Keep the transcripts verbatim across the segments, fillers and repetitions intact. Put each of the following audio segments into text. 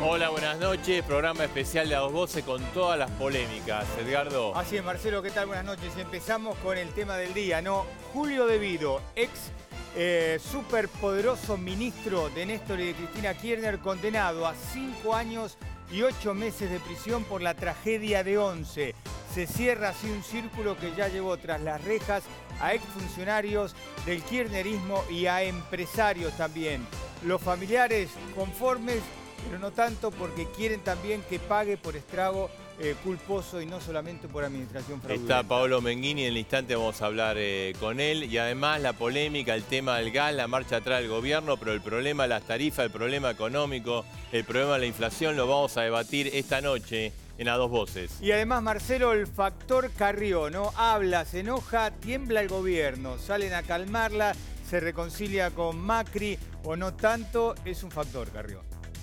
Hola, buenas noches. Programa especial de A Dos Voces con todas las polémicas. Edgardo. Así es, Marcelo, ¿qué tal? Buenas noches. Empezamos con el tema del día, ¿no? Julio De Vido, ex eh, superpoderoso ministro de Néstor y de Cristina Kirchner, condenado a cinco años y ocho meses de prisión por la tragedia de Once. Se cierra así un círculo que ya llevó tras las rejas a exfuncionarios del kirchnerismo y a empresarios también. Los familiares conformes, pero no tanto, porque quieren también que pague por estrago eh, culposo y no solamente por administración fraudulenta. Está Paolo Menghini, en el instante vamos a hablar eh, con él. Y además la polémica, el tema del gas, la marcha atrás del gobierno, pero el problema de las tarifas, el problema económico, el problema de la inflación, lo vamos a debatir esta noche en A Dos Voces. Y además, Marcelo, el factor Carrió, ¿no? Habla, se enoja, tiembla el gobierno, salen a calmarla, se reconcilia con Macri o no tanto, es un factor Carrió.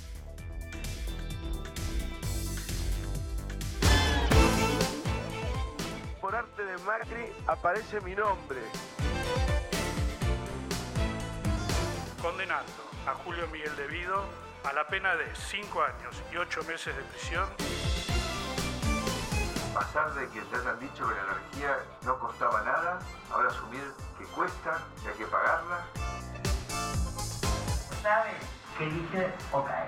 Por arte de Macri aparece mi nombre. Condenando a Julio Miguel De Vido a la pena de cinco años y ocho meses de prisión. Pasar de que te hayan dicho que la energía no costaba nada, ahora asumir que cuesta y hay que pagarla. ¿Sabe qué dice o cae?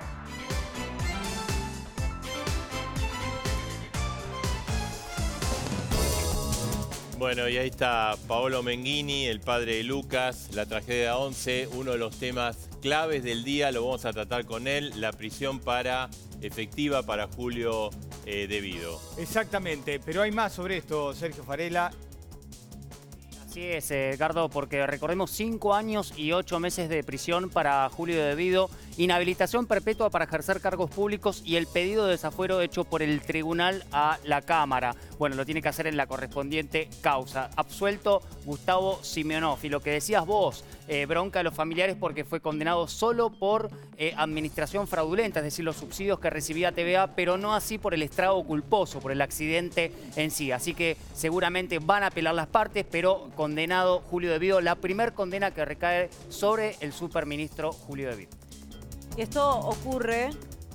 Bueno, y ahí está Paolo Menghini, el padre de Lucas, la tragedia Once, uno de los temas claves del día, lo vamos a tratar con él, la prisión para efectiva para Julio eh, De Vido. Exactamente, pero hay más sobre esto, Sergio Farela. Así es, Edgardo, porque recordemos cinco años y ocho meses de prisión para Julio De Vido, inhabilitación perpetua para ejercer cargos públicos y el pedido de desafuero hecho por el tribunal a la Cámara. Bueno, lo tiene que hacer en la correspondiente causa. Absuelto Gustavo Simeonov. Y lo que decías vos, eh, bronca a los familiares porque fue condenado solo por eh, administración fraudulenta, es decir, los subsidios que recibía T V A, pero no así por el estrago culposo, por el accidente en sí. Así que seguramente van a apelar las partes, pero condenado Julio De Vido, la primer condena que recae sobre el superministro Julio De Vido. Y esto ocurre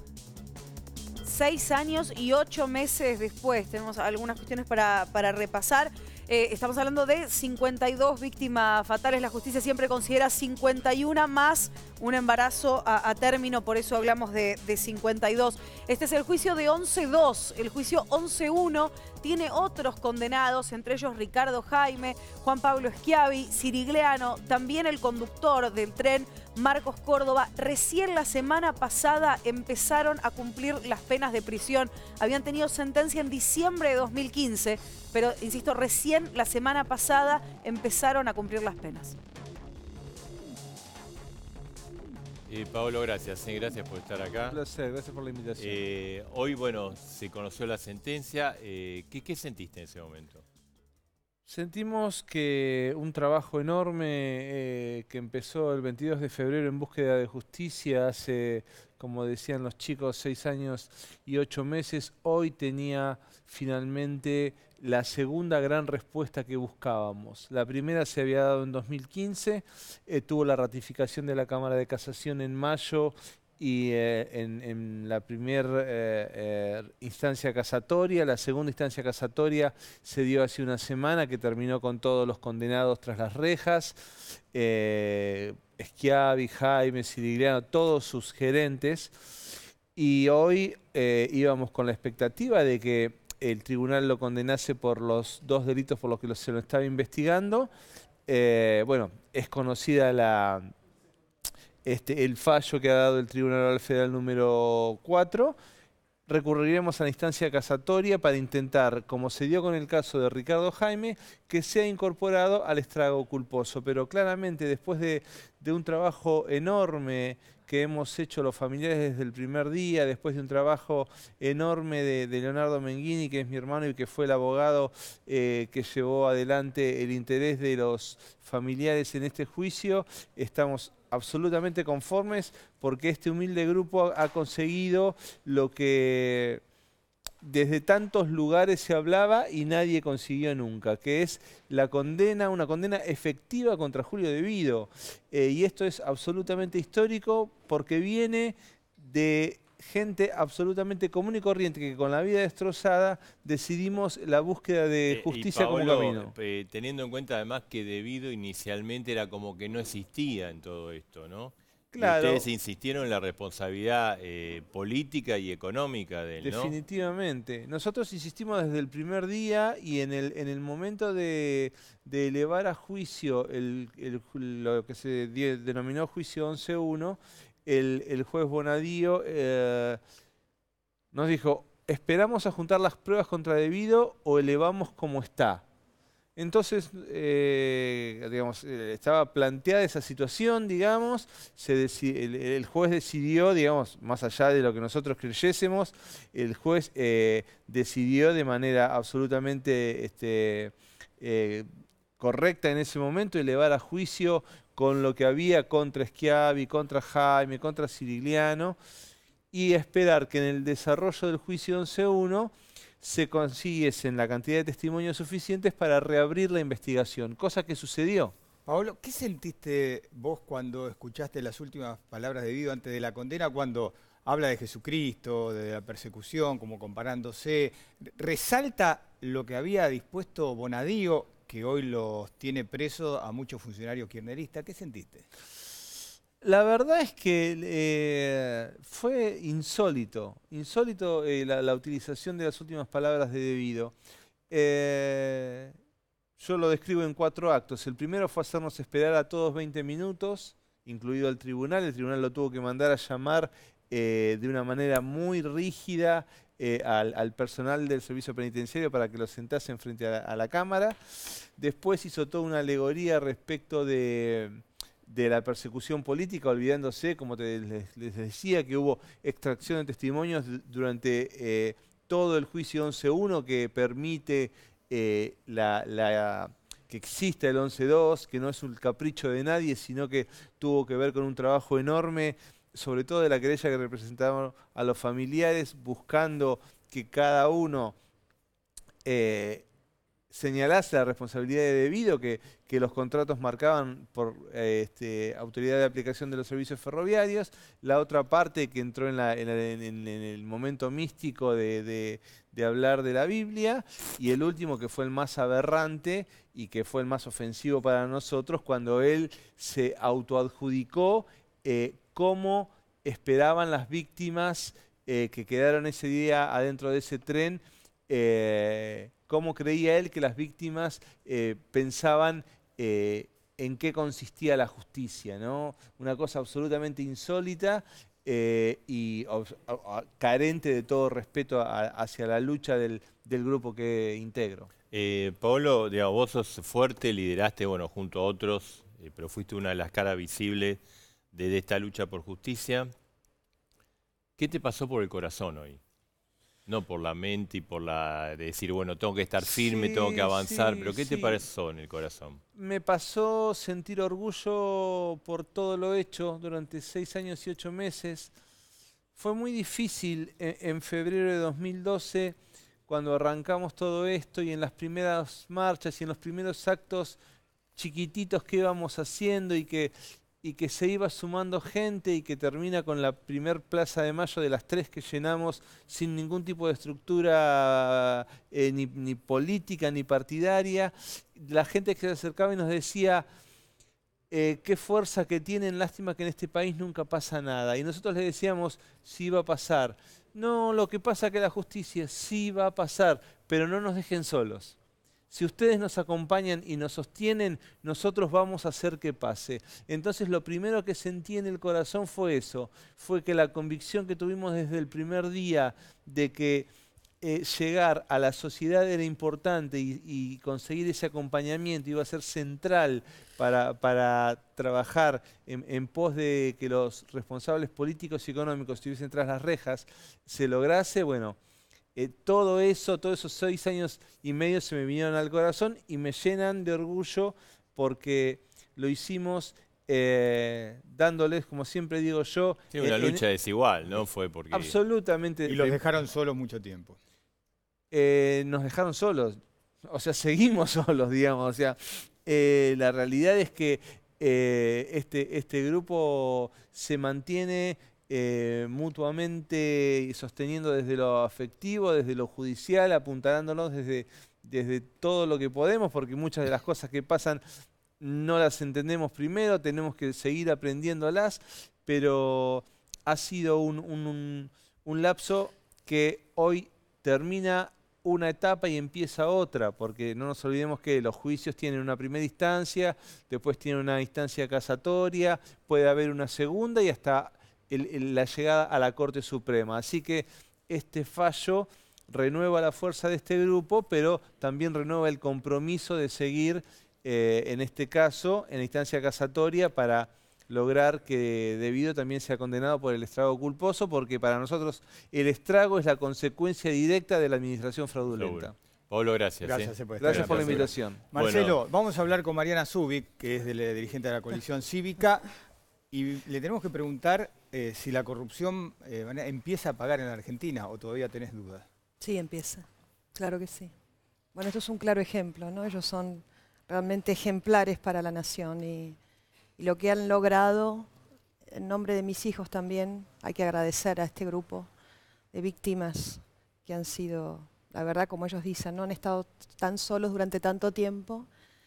seis años y ocho meses después. Tenemos algunas cuestiones para, para repasar. Eh, estamos hablando de cincuenta y dos víctimas fatales. La justicia siempre considera cincuenta y uno más un embarazo a, a término, por eso hablamos de, de cincuenta y dos. Este es el juicio de once dos. El juicio once uno tiene otros condenados, entre ellos Ricardo Jaime, Juan Pablo Schiavi, Sirigliano, también el conductor del tren, Marcos Córdoba. Recién la semana pasada empezaron a cumplir las penas de prisión. Habían tenido sentencia en diciembre de dos mil quince, pero, insisto, recién la semana pasada empezaron a cumplir las penas. Eh, Paolo, gracias, eh, gracias por estar acá. Un placer, gracias por la invitación. Eh, hoy, bueno, se conoció la sentencia. Eh, ¿qué, ¿Qué sentiste en ese momento? Sentimos que un trabajo enorme eh, que empezó el veintidós de febrero en búsqueda de justicia hace, como decían los chicos, seis años y ocho meses, hoy tenía finalmente la segunda gran respuesta que buscábamos. La primera se había dado en dos mil quince, eh, tuvo la ratificación de la Cámara de Casación en mayo y eh, en, en la primera eh, eh, instancia casatoria. La segunda instancia casatoria se dio hace una semana, que terminó con todos los condenados tras las rejas. Eh, Schiavi, Jaime, Sirigliano, todos sus gerentes. Y hoy eh, íbamos con la expectativa de que el tribunal lo condenase por los dos delitos por los que se lo estaba investigando. Eh, bueno, es conocida la... Este, el fallo que ha dado el Tribunal Oral Federal número cuatro. Recurriremos a la instancia casatoria para intentar, como se dio con el caso de Ricardo Jaime, que sea incorporado al estrago culposo. Pero claramente, después de, de un trabajo enorme que hemos hecho los familiares desde el primer día, después de un trabajo enorme de, de Leonardo Menghini, que es mi hermano y que fue el abogado eh, que llevó adelante el interés de los familiares en este juicio, estamos absolutamente conformes porque este humilde grupo ha conseguido lo que desde tantos lugares se hablaba y nadie consiguió nunca, que es la condena, una condena efectiva contra Julio De Vido. Eh, y esto es absolutamente histórico porque viene de gente absolutamente común y corriente que con la vida destrozada decidimos la búsqueda de justicia eh, y Paolo, como camino. Eh, teniendo en cuenta además que Devido inicialmente era como que no existía en todo esto, ¿no? Claro. Y ustedes insistieron en la responsabilidad eh, política y económica de él, ¿no? Definitivamente. Nosotros insistimos desde el primer día y en el, en el momento de, de elevar a juicio el, el, lo que se die, denominó juicio once uno, el, el juez Bonadío eh, nos dijo, ¿esperamos a juntar las pruebas contra Devido o elevamos como está? Entonces, eh, digamos, estaba planteada esa situación, digamos, se el, el juez decidió, digamos, más allá de lo que nosotros creyésemos, el juez eh, decidió de manera absolutamente este, eh, correcta en ese momento elevar a juicio con lo que había contra Schiavi, contra Jaime, contra Cirigliano, y esperar que en el desarrollo del juicio once uno se consiguiesen la cantidad de testimonios suficientes para reabrir la investigación, cosa que sucedió. Paolo, ¿qué sentiste vos cuando escuchaste las últimas palabras de Devido antes de la condena, cuando habla de Jesucristo, de la persecución, como comparándose? Resalta lo que había dispuesto Bonadío, que hoy los tiene presos a muchos funcionarios kirchneristas. ¿Qué sentiste? La verdad es que eh, fue insólito, insólito eh, la, la utilización de las últimas palabras de Devido. Eh, yo lo describo en cuatro actos. El primero fue hacernos esperar a todos veinte minutos, incluido el tribunal. El tribunal lo tuvo que mandar a llamar eh, de una manera muy rígida eh, al, al personal del servicio penitenciario para que lo sentasen frente a la, a la cámara. Después hizo toda una alegoría respecto de... de la persecución política, olvidándose, como te, les, les decía, que hubo extracción de testimonios durante eh, todo el juicio once uno que permite eh, la, la, que exista el once dos, que no es un capricho de nadie, sino que tuvo que ver con un trabajo enorme, sobre todo de la querella que representaban a los familiares, buscando que cada uno eh, señalase la responsabilidad de Devido que, que los contratos marcaban por eh, este, autoridad de aplicación de los servicios ferroviarios. La otra parte que entró en, la, en, la, en, en el momento místico de, de, de hablar de la Biblia. Y el último, que fue el más aberrante y que fue el más ofensivo para nosotros, cuando él se autoadjudicó eh, cómo esperaban las víctimas eh, que quedaron ese día adentro de ese tren, eh, cómo creía él que las víctimas eh, pensaban eh, en qué consistía la justicia, ¿no? Una cosa absolutamente insólita eh, y o, o, carente de todo respeto a, hacia la lucha del, del grupo que integro. Eh, Paolo, digamos, vos sos fuerte, lideraste, bueno, junto a otros, eh, pero fuiste una de las caras visibles de, de esta lucha por justicia. ¿Qué te pasó por el corazón hoy? No por la mente y por la de decir, bueno, tengo que estar firme, sí, tengo que avanzar, sí, pero ¿qué sí. te pasó en el corazón? Me pasó sentir orgullo por todo lo hecho durante seis años y ocho meses. Fue muy difícil en, en febrero de dos mil doce, cuando arrancamos todo esto y en las primeras marchas y en los primeros actos chiquititos que íbamos haciendo y que... y que se iba sumando gente y que termina con la primer Plaza de Mayo de las tres que llenamos sin ningún tipo de estructura eh, ni, ni política ni partidaria. La gente que se acercaba y nos decía eh, qué fuerza que tienen, lástima que en este país nunca pasa nada. Y nosotros les decíamos, sí va a pasar. No, lo que pasa es que la justicia sí va a pasar, pero no nos dejen solos. Si ustedes nos acompañan y nos sostienen, nosotros vamos a hacer que pase. Entonces lo primero que sentí en el corazón fue eso, fue que la convicción que tuvimos desde el primer día de que eh, llegar a la sociedad era importante y, y conseguir ese acompañamiento iba a ser central para, para trabajar en, en pos de que los responsables políticos y económicos estuviesen tras las rejas, se lograse, bueno... Eh, todo eso, todos esos seis años y medio se me vinieron al corazón y me llenan de orgullo porque lo hicimos eh, dándoles, como siempre digo yo... Sí, una en, lucha en, desigual, ¿no? Fue porque... Absolutamente. Y los dejaron solos mucho tiempo. Eh, nos dejaron solos, o sea, seguimos solos, digamos. O sea, eh, la realidad es que eh, este, este grupo se mantiene... eh, mutuamente sosteniendo desde lo afectivo, desde lo judicial, apuntalándonos desde, desde todo lo que podemos, porque muchas de las cosas que pasan no las entendemos primero, tenemos que seguir aprendiéndolas, pero ha sido un, un, un, un lapso que hoy termina una etapa y empieza otra, porque no nos olvidemos que los juicios tienen una primera instancia, después tienen una instancia casatoria, puede haber una segunda y hasta el, el, la llegada a la Corte Suprema. Así que este fallo renueva la fuerza de este grupo, pero también renueva el compromiso de seguir, eh, en este caso, en la instancia casatoria para lograr que Devido también sea condenado por el estrago culposo, porque para nosotros el estrago es la consecuencia directa de la administración fraudulenta. Seguro. Pablo, gracias. Gracias, ¿eh? por, gracias por la invitación. Marcelo, Bueno. vamos a hablar con Mariana Zubik, que es de la dirigente de la coalición cívica, y le tenemos que preguntar eh, si la corrupción eh, empieza a pagar en la Argentina o todavía tenés dudas. Sí, empieza. Claro que sí. Bueno, esto es un claro ejemplo, ¿no? Ellos son realmente ejemplares para la nación y... Y lo que han logrado, en nombre de mis hijos también, hay que agradecer a este grupo de víctimas que han sido, la verdad, como ellos dicen, no han estado tan solos durante tanto tiempo.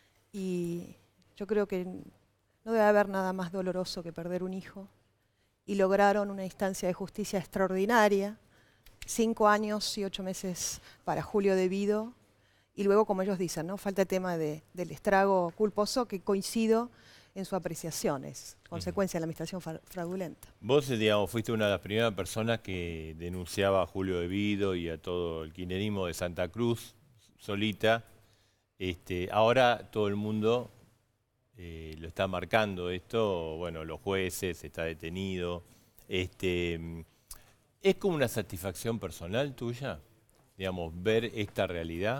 Y yo creo que no debe haber nada más doloroso que perder un hijo. Y lograron una instancia de justicia extraordinaria, cinco años y ocho meses para Julio Devido. Y luego, como ellos dicen, ¿no? Falta el tema de, del estrago culposo, que coincido en su apreciación, es consecuencia de la administración fraudulenta. Vos, digamos, fuiste una de las primeras personas que denunciaba a Julio Devido y a todo el kirchnerismo de Santa Cruz, solita. Este, ahora todo el mundo eh, lo está marcando esto, bueno, los jueces, está detenido. Este, ¿Es como una satisfacción personal tuya, digamos, ver esta realidad?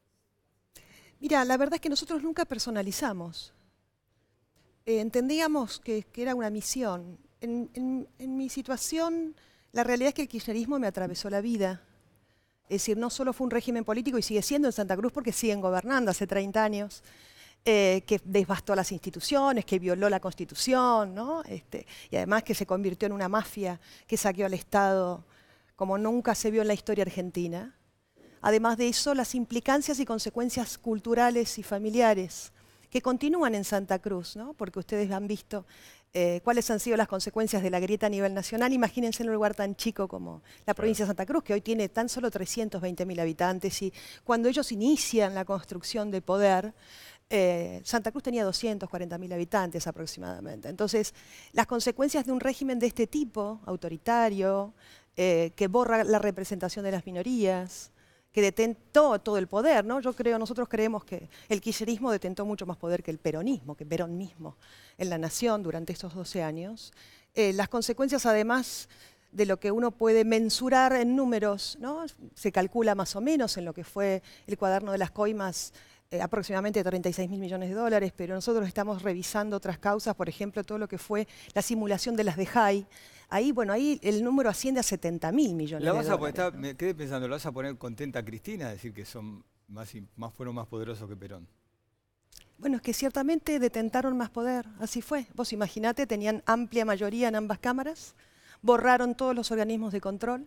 Mira, la verdad es que nosotros nunca personalizamos. Eh, entendíamos que, que era una misión. En, en, en mi situación, la realidad es que el kirchnerismo me atravesó la vida. Es decir, no solo fue un régimen político y sigue siendo en Santa Cruz porque siguen gobernando hace treinta años, eh, que devastó las instituciones, que violó la Constitución, ¿no? Este, y además que se convirtió en una mafia que saqueó al Estado como nunca se vio en la historia argentina. Además de eso, las implicancias y consecuencias culturales y familiares que continúan en Santa Cruz, ¿no? Porque ustedes han visto eh, cuáles han sido las consecuencias de la grieta a nivel nacional. Imagínense en un lugar tan chico como la provincia de Santa Cruz, que hoy tiene tan solo trescientos veinte mil habitantes, y cuando ellos inician la construcción de poder, eh, Santa Cruz tenía doscientos cuarenta mil habitantes aproximadamente. Entonces, las consecuencias de un régimen de este tipo, autoritario, eh, que borra la representación de las minorías, que detentó todo el poder, ¿no? Yo creo, nosotros creemos que el kirchnerismo detentó mucho más poder que el peronismo, que Perón mismo en la nación durante estos doce años. Eh, las consecuencias, además de lo que uno puede mensurar en números, ¿no? Se calcula más o menos en lo que fue el cuaderno de las coimas, eh, aproximadamente treinta y seis mil millones de dólares, pero nosotros estamos revisando otras causas, por ejemplo, todo lo que fue la simulación de las de Jai. Ahí, bueno, ahí el número asciende a setenta mil millones ¿La de vas a dólares. poner, ¿no? Me quedé pensando, ¿la vas a poner contenta a Cristina? Decir que son más, más fueron más poderosos que Perón. Bueno, es que ciertamente detentaron más poder, así fue. Vos imaginate, tenían amplia mayoría en ambas cámaras, borraron todos los organismos de control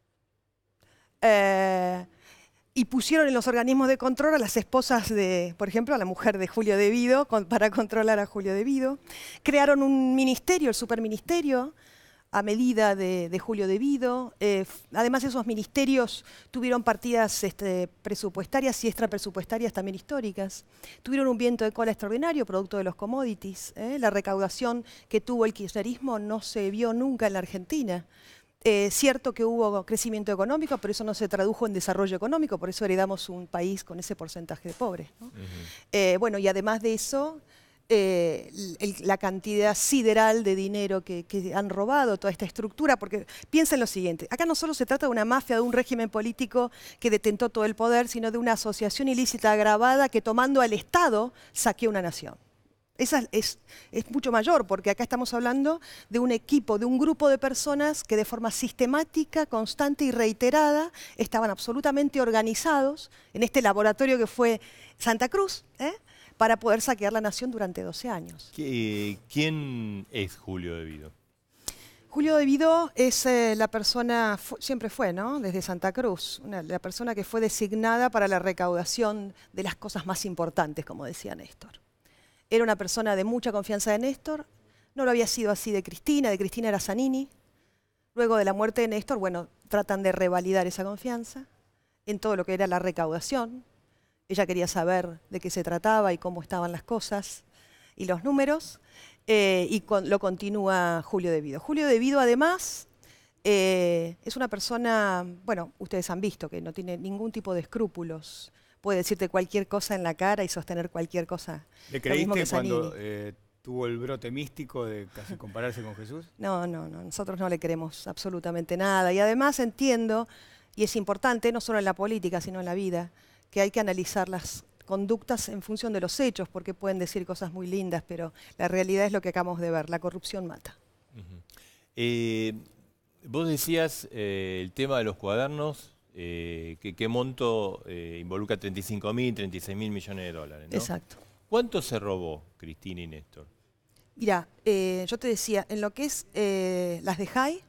eh, y pusieron en los organismos de control a las esposas de, por ejemplo, a la mujer de Julio Devido, con, para controlar a Julio Devido. Crearon un ministerio, el superministerio, a medida de, de Julio Devido. Eh, además, esos ministerios tuvieron partidas este, presupuestarias y extrapresupuestarias también históricas. Tuvieron un viento de cola extraordinario, producto de los commodities. ¿eh? La recaudación que tuvo el kirchnerismo no se vio nunca en la Argentina. Eh, cierto que hubo crecimiento económico, pero eso no se tradujo en desarrollo económico, por eso heredamos un país con ese porcentaje de pobres, ¿no? Uh-huh. eh, bueno, y además de eso, Eh, el, la cantidad sideral de dinero que, que han robado toda esta estructura, porque piensen lo siguiente, acá no solo se trata de una mafia, de un régimen político que detentó todo el poder, sino de una asociación ilícita agravada que tomando al Estado saqueó una nación. Esa es, es mucho mayor, porque acá estamos hablando de un equipo, de un grupo de personas que de forma sistemática, constante y reiterada estaban absolutamente organizados en este laboratorio que fue Santa Cruz, ¿eh? para poder saquear la nación durante doce años. ¿Quién es Julio Devido? Julio de Vido es eh, la persona, fu siempre fue, ¿no? Desde Santa Cruz, una, la persona que fue designada para la recaudación de las cosas más importantes, como decía Néstor. Era una persona de mucha confianza de Néstor, no lo había sido así de Cristina, de Cristina era Zanini. Luego de la muerte de Néstor, bueno, tratan de revalidar esa confianza en todo lo que era la recaudación. Ella quería saber de qué se trataba y cómo estaban las cosas y los números. Eh, y con, lo continúa Julio de Vido. Julio de Vido, además, eh, es una persona, bueno, ustedes han visto que no tiene ningún tipo de escrúpulos. Puede decirte cualquier cosa en la cara y sostener cualquier cosa. ¿Le creíste cuando eh, tuvo el brote místico de casi compararse con Jesús? No, no, no, nosotros no le creemos absolutamente nada. Y además entiendo, y es importante, no solo en la política, sino en la vida, que hay que analizar las conductas en función de los hechos, porque pueden decir cosas muy lindas, pero la realidad es lo que acabamos de ver, la corrupción mata. Uh-huh. eh, vos decías eh, el tema de los cuadernos, eh, que qué monto eh, involucra treinta y cinco mil, treinta y seis mil millones de dólares, ¿no? Exacto. ¿Cuánto se robó Cristina y Néstor? Mira, eh, yo te decía, en lo que es eh, las de Jai,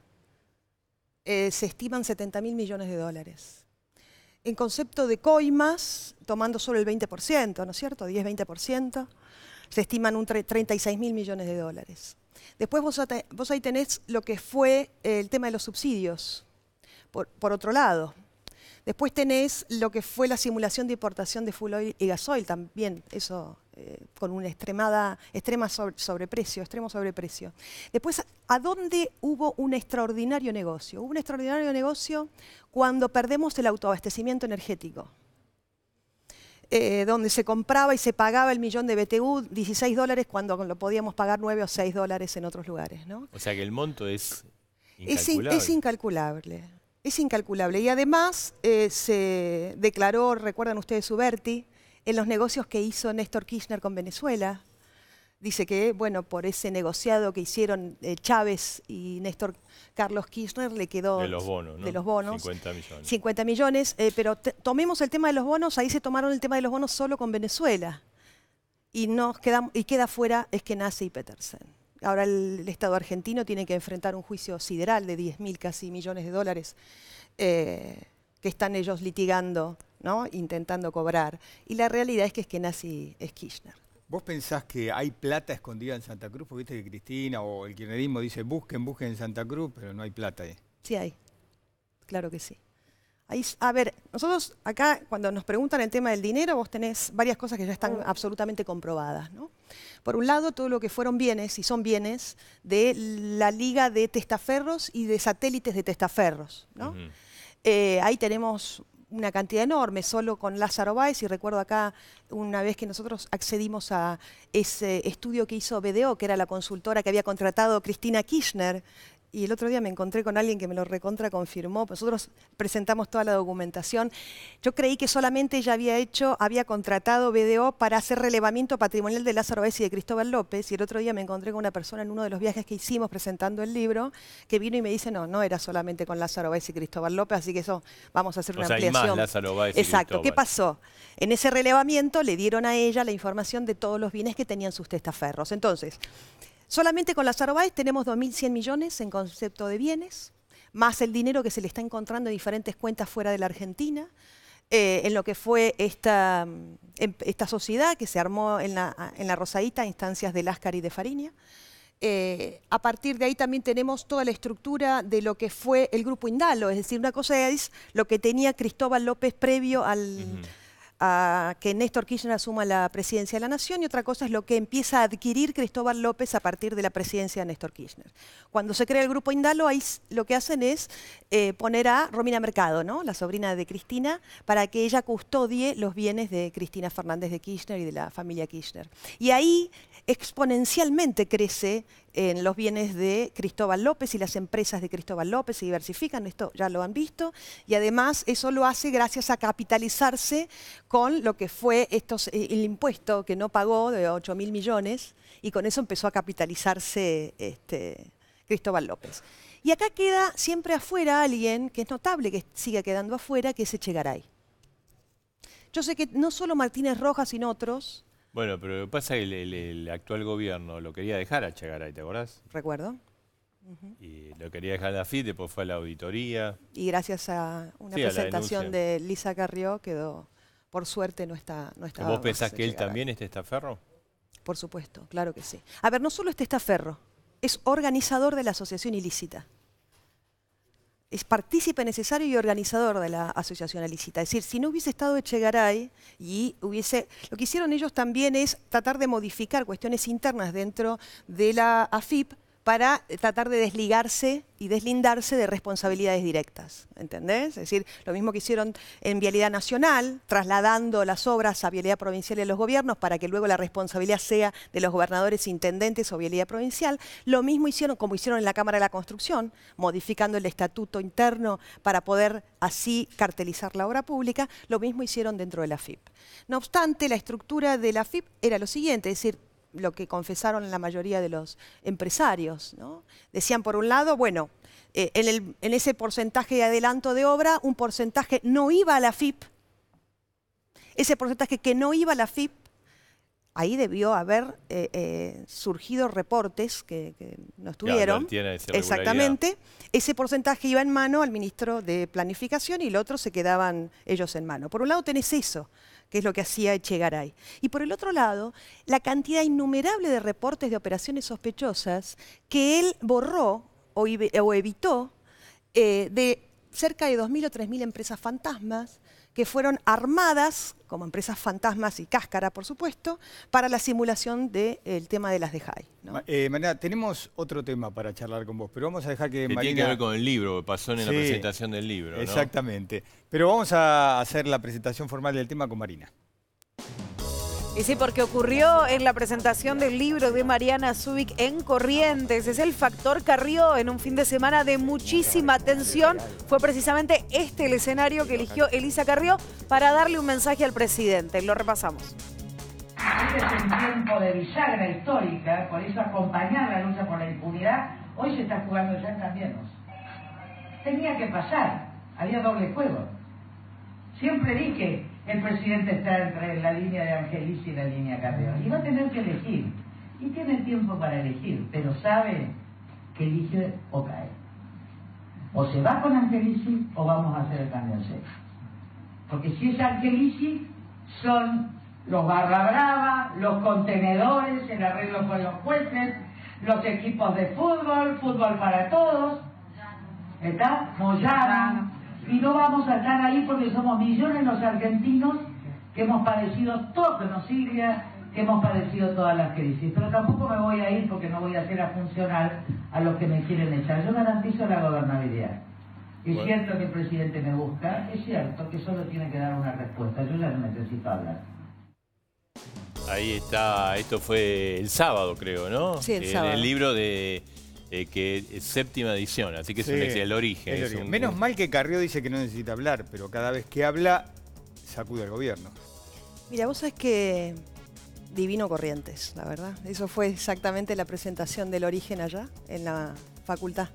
eh, se estiman setenta mil millones de dólares. En concepto de coimas, tomando solo el veinte por ciento, ¿no es cierto? diez, veinte por ciento, se estiman un treinta y seis mil millones de dólares. Después vos, vos ahí tenés lo que fue el tema de los subsidios, por, por otro lado. Después tenés lo que fue la simulación de importación de fuel oil y gasoil, también eso eh, con un extremada, extrema sobre, sobreprecio, extremo sobreprecio. Después, ¿a dónde hubo un extraordinario negocio? Hubo un extraordinario negocio cuando perdemos el autoabastecimiento energético, eh, donde se compraba y se pagaba el millón de B T U, dieciséis dólares, cuando lo podíamos pagar nueve o seis dólares en otros lugares, ¿no? O sea que el monto es incalculable. Es, in, es incalculable. Es incalculable. Y además eh, se declaró, recuerdan ustedes, Uberti, en los negocios que hizo Néstor Kirchner con Venezuela. Dice que, bueno, por ese negociado que hicieron eh, Chávez y Néstor Carlos Kirchner le quedó... De los bonos, ¿no? De los bonos. cincuenta millones. cincuenta millones, eh, pero te, tomemos el tema de los bonos, ahí se tomaron el tema de los bonos solo con Venezuela. Y, nos queda, y queda fuera Eskenazi y Petersen. Ahora el, el Estado argentino tiene que enfrentar un juicio sideral de diez mil casi millones de dólares eh, que están ellos litigando, ¿no? Intentando cobrar. Y la realidad es que Eskenazi es Kirchner. ¿Vos pensás que hay plata escondida en Santa Cruz? Porque viste que Cristina o el kirchnerismo dice busquen, busquen en Santa Cruz, pero no hay plata ahí. Sí hay, claro que sí. Ahí, a ver, nosotros acá cuando nos preguntan el tema del dinero, vos tenés varias cosas que ya están absolutamente comprobadas, ¿no? Por un lado, todo lo que fueron bienes, y son bienes, de la Liga de Testaferros y de satélites de testaferros, ¿no? Uh-huh. eh, ahí tenemos una cantidad enorme, solo con Lázaro Báez, y recuerdo acá una vez que nosotros accedimos a ese estudio que hizo B D O, que era la consultora que había contratado Cristina Kirchner, y el otro día me encontré con alguien que me lo recontra confirmó. Nosotros presentamos toda la documentación. Yo creí que solamente ella había hecho, había contratado B D O para hacer relevamiento patrimonial de Lázaro Báez y de Cristóbal López, y el otro día me encontré con una persona en uno de los viajes que hicimos presentando el libro, que vino y me dice, no, no era solamente con Lázaro Báez y Cristóbal López, así que eso vamos a hacer una o sea, ampliación. Hay más Lázaro Báez y Exacto. Cristóbal. ¿Qué pasó? En ese relevamiento le dieron a ella la información de todos los bienes que tenían sus testaferros. Entonces, solamente con Lázaro Báez tenemos dos mil cien millones en concepto de bienes, más el dinero que se le está encontrando en diferentes cuentas fuera de la Argentina, eh, en lo que fue esta, esta sociedad que se armó en la, en la Rosadita a instancias de Láscar y de Fariña. Eh, a partir de ahí también tenemos toda la estructura de lo que fue el Grupo Indalo, es decir, una cosa es lo que tenía Cristóbal López previo al... Uh-huh. a que Néstor Kirchner asuma la presidencia de la Nación, y otra cosa es lo que empieza a adquirir Cristóbal López a partir de la presidencia de Néstor Kirchner. Cuando se crea el Grupo Indalo, ahí lo que hacen es eh, poner a Romina Mercado, ¿no? La sobrina de Cristina, para que ella custodie los bienes de Cristina Fernández de Kirchner y de la familia Kirchner. Y ahí exponencialmente crece en los bienes de Cristóbal López, y las empresas de Cristóbal López se diversifican, esto ya lo han visto, y además eso lo hace gracias a capitalizarse con lo que fue estos, el impuesto que no pagó de ocho mil millones, y con eso empezó a capitalizarse este, Cristóbal López. Y acá queda siempre afuera alguien que es notable que siga quedando afuera, que es Echegaray. Yo sé que no solo Martínez Rojas, sino otros... Bueno, pero lo que pasa es que el, el, el actual gobierno lo quería dejar a Echegaray, ¿te acordás? Recuerdo. Uh-huh. Y lo quería dejar en la F I P, después fue a la auditoría. Y gracias a una Sí, a la presentación denuncia. de Lisa Carrió quedó, por suerte no está no está ¿Vos pensás que él también es testaferro? Por supuesto, claro que sí. A ver, no solo es testaferro, es organizador de la asociación ilícita. Es partícipe necesario y organizador de la asociación ilícita. Es decir, si no hubiese estado Echegaray y hubiese... Lo que hicieron ellos también es tratar de modificar cuestiones internas dentro de la A F I P para tratar de desligarse y deslindarse de responsabilidades directas, ¿entendés? Es decir, lo mismo que hicieron en Vialidad Nacional, trasladando las obras a Vialidad Provincial y a los gobiernos para que luego la responsabilidad sea de los gobernadores, intendentes o Vialidad Provincial. Lo mismo hicieron como hicieron en la Cámara de la Construcción, modificando el estatuto interno para poder así cartelizar la obra pública. Lo mismo hicieron dentro de la F I P. No obstante, la estructura de la F I P era lo siguiente, es decir, lo que confesaron la mayoría de los empresarios, ¿no? Decían, por un lado, bueno, eh, en, el, en ese porcentaje de adelanto de obra, un porcentaje no iba a la F I P. Ese porcentaje que no iba a la F I P, ahí debió haber eh, eh, surgido reportes que, que no estuvieron. Claro, exactamente. Ese porcentaje iba en mano al ministro de Planificación y el otro se quedaban ellos en mano. Por un lado tenés eso, que es lo que hacía Echegaray. Y por el otro lado, la cantidad innumerable de reportes de operaciones sospechosas que él borró o, o evitó eh, de cerca de dos mil o tres mil empresas fantasmas que fueron armadas como empresas fantasmas y cáscara, por supuesto, para la simulación del tema de las de Jai, ¿no? Eh, Marina, tenemos otro tema para charlar con vos, pero vamos a dejar que, que Marina... tiene que ver con el libro, que pasó en sí, la presentación del libro, ¿no? Exactamente. Pero vamos a hacer la presentación formal del tema con Marina. Y sí, porque ocurrió en la presentación del libro de Mariana Zubik en Corrientes. Es el factor Carrió en un fin de semana de muchísima tensión. Fue precisamente este el escenario que eligió Elisa Carrió para darle un mensaje al presidente. Lo repasamos. Este es un tiempo de bisagra histórica, por eso acompañar la lucha por la impunidad, hoy se está jugando ya en Cambiemos. Tenía que pasar, había doble juego. Siempre dije, el presidente está entre la línea de Angelici y la línea Carrió. Y va a tener que elegir. Y tiene tiempo para elegir, pero sabe que elige o cae. O se va con Angelici o vamos a hacer el cambio en serio. Porque si es Angelici, son los barra brava, los contenedores, el arreglo con los jueces, los equipos de fútbol, fútbol para todos. ¿Está? Moyana. Y no vamos a estar ahí porque somos millones los argentinos que hemos padecido todo, que nos Silvia, que hemos padecido todas las crisis. Pero tampoco me voy a ir porque no voy a hacer a funcional a los que me quieren echar. Yo garantizo la gobernabilidad. Es bueno. Cierto que el presidente me busca, es cierto que solo tiene que dar una respuesta. Yo ya no necesito hablar. Ahí está, esto fue el sábado, creo, ¿no? Sí, el en sábado. el libro de... Eh, que es séptima edición, así que sí, es un, el origen. El es origen. Un, Menos mal que Carrió dice que no necesita hablar, pero cada vez que habla, sacude al gobierno. Mira, vos sabés que divino Corrientes, la verdad. Eso fue exactamente la presentación del origen allá, en la facultad.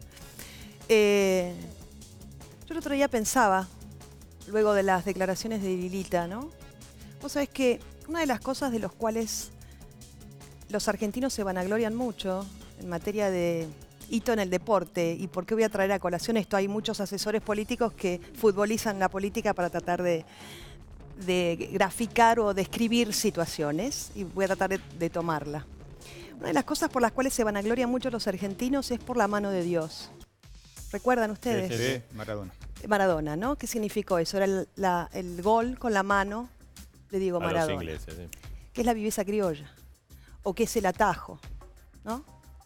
Eh, yo el otro día pensaba, luego de las declaraciones de Lilita, ¿no? Vos sabés que una de las cosas de las cuales los argentinos se vanaglorian mucho en materia de hito en el deporte, y por qué voy a traer a colación esto, hay muchos asesores políticos que futbolizan la política para tratar de, de graficar o describir situaciones, y voy a tratar de, de tomarla. Una de las cosas por las cuales se vanaglorian mucho los argentinos es por la mano de Dios. ¿Recuerdan ustedes? Sí, sí, sí. Maradona. Maradona, ¿no? ¿Qué significó eso? Era el, la, el gol con la mano de Diego a Maradona. Los ingleses, sí. ¿Qué es la viveza criolla? ¿O qué es el atajo? ¿No?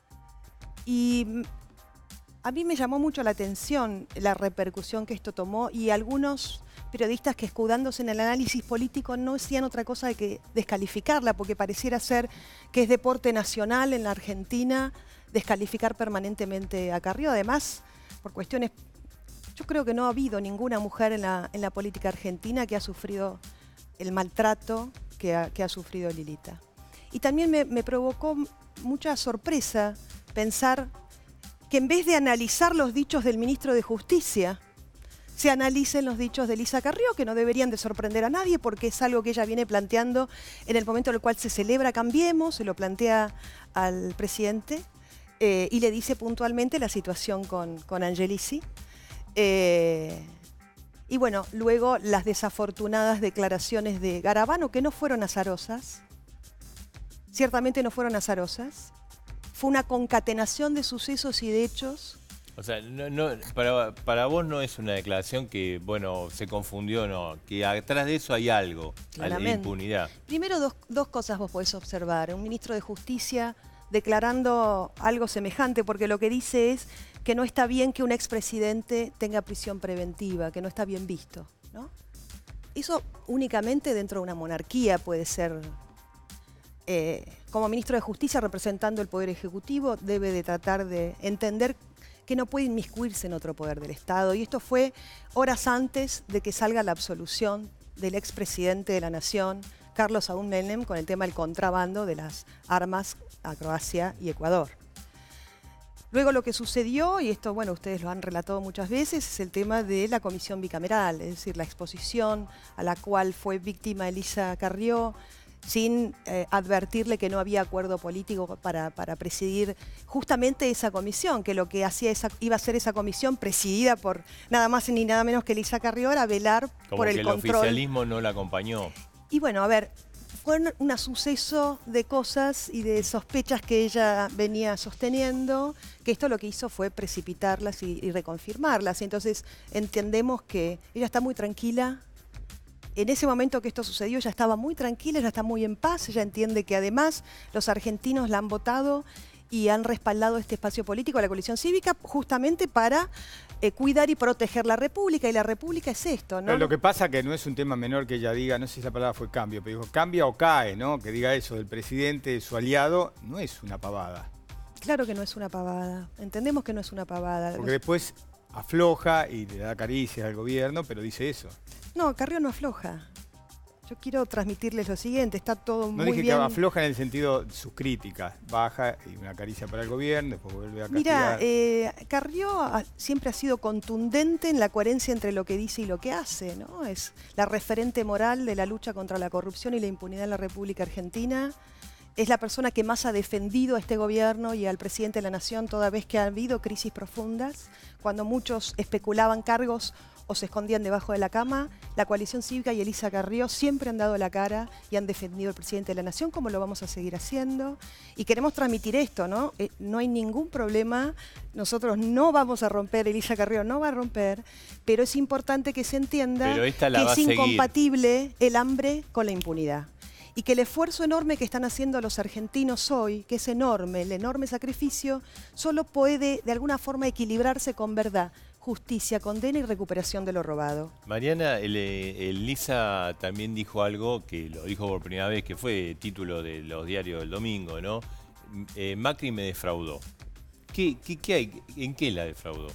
Y a mí me llamó mucho la atención la repercusión que esto tomó, y algunos periodistas que, escudándose en el análisis político, no hacían otra cosa que descalificarla, porque pareciera ser que es deporte nacional en la Argentina descalificar permanentemente a Carrió. Además, por cuestiones, yo creo que no ha habido ninguna mujer en la, en la política argentina que ha sufrido el maltrato que ha, que ha sufrido Lilita. Y también me, me provocó mucha sorpresa pensar que en vez de analizar los dichos del ministro de Justicia, se analicen los dichos de Elisa Carrió, que no deberían de sorprender a nadie porque es algo que ella viene planteando en el momento en el cual se celebra Cambiemos, se lo plantea al presidente, eh, y le dice puntualmente la situación con, con Angelici. Eh, y bueno, luego las desafortunadas declaraciones de Garabano, que no fueron azarosas, ciertamente no fueron azarosas, fue una concatenación de sucesos y de hechos. O sea, no, no, para, para vos no es una declaración que, bueno, se confundió, no, que atrás de eso hay algo, de impunidad. Primero, dos, dos cosas vos podés observar. Un ministro de Justicia declarando algo semejante, porque lo que dice es que no está bien que un expresidente tenga prisión preventiva, que no está bien visto, ¿no? Eso únicamente dentro de una monarquía puede ser. Eh, como ministro de Justicia, representando el Poder Ejecutivo, debe de tratar de entender que no puede inmiscuirse en otro poder del Estado. Y esto fue horas antes de que salga la absolución del expresidente de la Nación, Carlos Saúl Menem, con el tema del contrabando de las armas a Croacia y Ecuador. Luego lo que sucedió, y esto, bueno, ustedes lo han relatado muchas veces, es el tema de la comisión bicameral, es decir, la exposición a la cual fue víctima Elisa Carrió, sin eh, advertirle que no había acuerdo político para, para presidir justamente esa comisión, que lo que hacía esa, iba a ser esa comisión presidida por nada más ni nada menos que Elisa Carrió, era velar Como por el que el control. oficialismo no la acompañó. Y bueno, a ver, fue un, un suceso de cosas y de sospechas que ella venía sosteniendo, que esto lo que hizo fue precipitarlas y, y reconfirmarlas. Y entonces entendemos que ella está muy tranquila. En ese momento que esto sucedió, ella estaba muy tranquila, ella está muy en paz, ella entiende que además los argentinos la han votado y han respaldado este espacio político, la coalición cívica, justamente para eh, cuidar y proteger la República, y la República es esto, ¿no? Pero lo que pasa que no es un tema menor que ella diga, no sé si esa palabra fue cambio, pero dijo cambia o cae, ¿no? Que diga eso del presidente, de su aliado, no es una pavada. Claro que no es una pavada, entendemos que no es una pavada. Porque después afloja y le da caricias al gobierno, pero dice eso. No, Carrió no afloja. Yo quiero transmitirles lo siguiente, está todo no muy dije bien. Que afloja en el sentido de sus críticas, baja y una caricia para el gobierno, después vuelve a castigar. Mira, eh, Carrió ha, siempre ha sido contundente en la coherencia entre lo que dice y lo que hace, ¿no? Es la referente moral de la lucha contra la corrupción y la impunidad en la República Argentina. Es la persona que más ha defendido a este gobierno y al presidente de la Nación toda vez que ha habido crisis profundas, cuando muchos especulaban cargos o se escondían debajo de la cama. La coalición cívica y Elisa Carrió siempre han dado la cara y han defendido al presidente de la Nación, como lo vamos a seguir haciendo. Y queremos transmitir esto, ¿no? Eh, no hay ningún problema, nosotros no vamos a romper, Elisa Carrió no va a romper, pero es importante que se entienda Pero esta la que va es a seguir. incompatible el hambre con la impunidad. Y que el esfuerzo enorme que están haciendo los argentinos hoy, que es enorme, el enorme sacrificio, solo puede de alguna forma equilibrarse con verdad, justicia, condena y recuperación de lo robado. Mariana, el, el Lisa también dijo algo que lo dijo por primera vez, que fue título de los diarios del domingo, ¿no? Eh, Macri me defraudó. ¿Qué, qué, qué hay? ¿En qué la defraudó?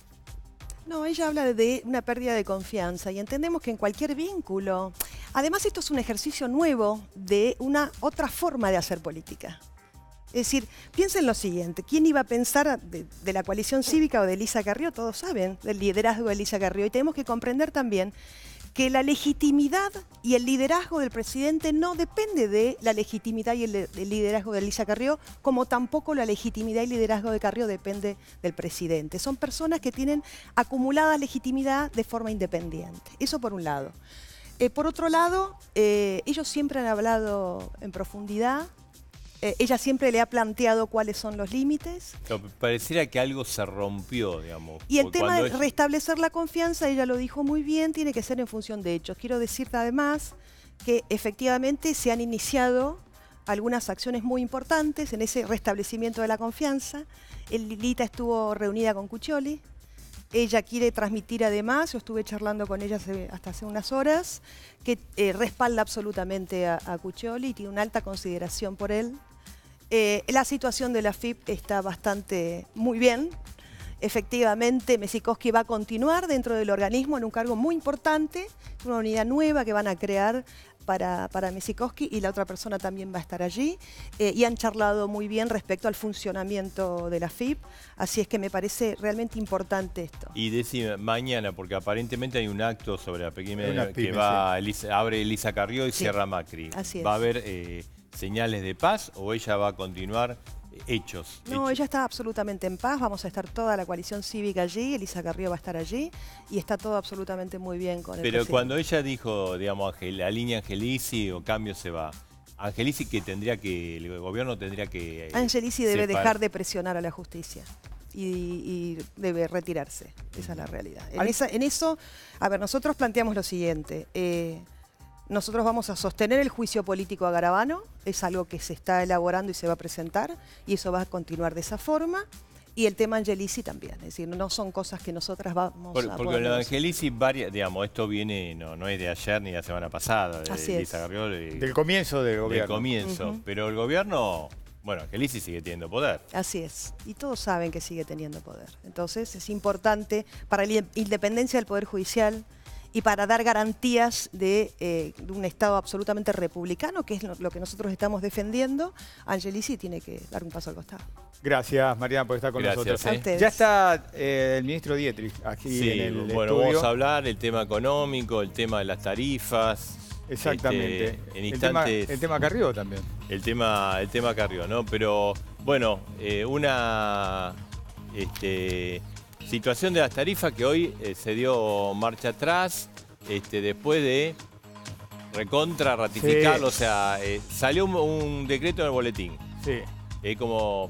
No, ella habla de una pérdida de confianza y entendemos que en cualquier vínculo. Además, esto es un ejercicio nuevo de una otra forma de hacer política. Es decir, piensen lo siguiente, ¿quién iba a pensar de, de la coalición cívica o de Elisa Carrió? Todos saben del liderazgo de Elisa Carrió, y tenemos que comprender también que la legitimidad y el liderazgo del presidente no depende de la legitimidad y el, el liderazgo de Elisa Carrió, como tampoco la legitimidad y liderazgo de Carrió depende del presidente. Son personas que tienen acumulada legitimidad de forma independiente. Eso por un lado. Eh, por otro lado, eh, ellos siempre han hablado en profundidad. Eh, ella siempre le ha planteado cuáles son los límites. Pero pareciera que algo se rompió, digamos. Y el tema de ella... restablecer la confianza, ella lo dijo muy bien, tiene que ser en función de hechos. Quiero decirte además que efectivamente se han iniciado algunas acciones muy importantes en ese restablecimiento de la confianza. El Lilita estuvo reunida con Cuccioli. Ella quiere transmitir además, yo estuve charlando con ella hace, hasta hace unas horas, que eh, respalda absolutamente a, a Cuccioli y tiene una alta consideración por él. Eh, la situación de la F I P está bastante muy bien. Efectivamente, Mesikoski va a continuar dentro del organismo en un cargo muy importante, una unidad nueva que van a crear para, para Mesikoski, y la otra persona también va a estar allí. Eh, y han charlado muy bien respecto al funcionamiento de la F I P, así es que me parece realmente importante esto. Y decime, mañana, porque aparentemente hay un acto sobre la pequeña Una que pyme, va, sí. Elisa, abre Elisa Carrió y Sí, cierra Macri. así es. ¿Va a haber eh, señales de paz o ella va a continuar hechos. No, hechos. ella está absolutamente en paz, vamos a estar toda la coalición cívica allí, Elisa Carrió va a estar allí y está todo absolutamente muy bien con el Pero presidente. cuando ella dijo, digamos, la línea Angelici o cambio se va, Angelici que tendría que, el gobierno tendría que... Angelici debe separar. dejar de presionar a la justicia y, y debe retirarse, esa es la realidad. En, esa, en eso, a ver, nosotros planteamos lo siguiente, eh, nosotros vamos a sostener el juicio político a Garabano, es algo que se está elaborando y se va a presentar, y eso va a continuar de esa forma, y el tema Angelici también, es decir, no son cosas que nosotras vamos Por, a porque poder lo de negociar. Angelici, varias, digamos, esto viene, no, no es de ayer ni de la semana pasada, de Así Elisa es. Carrió, de- Del comienzo del del gobierno. comienzo. Ujú. Pero el gobierno, bueno, Angelici sigue teniendo poder. Así es, y todos saben que sigue teniendo poder. Entonces es importante para la independencia del Poder Judicial y para dar garantías de, eh, de un Estado absolutamente republicano, que es lo, lo que nosotros estamos defendiendo, Angelici tiene que dar un paso al costado. Gracias, Mariana, por estar con Gracias, nosotros. eh. A ustedes. Ya está eh, el ministro Dietrich aquí Sí, en el bueno, estudio. vamos a hablar del tema económico, el tema de las tarifas. Exactamente. Este, en el, tema, instantes, el tema Carrió también. el tema, el tema Carrió, ¿no? Pero, bueno, eh, una este, situación de las tarifas que hoy eh, se dio marcha atrás, este, después de recontra ratificarlo, Sí. o sea, eh, salió un, un decreto en el boletín. Sí. Eh, como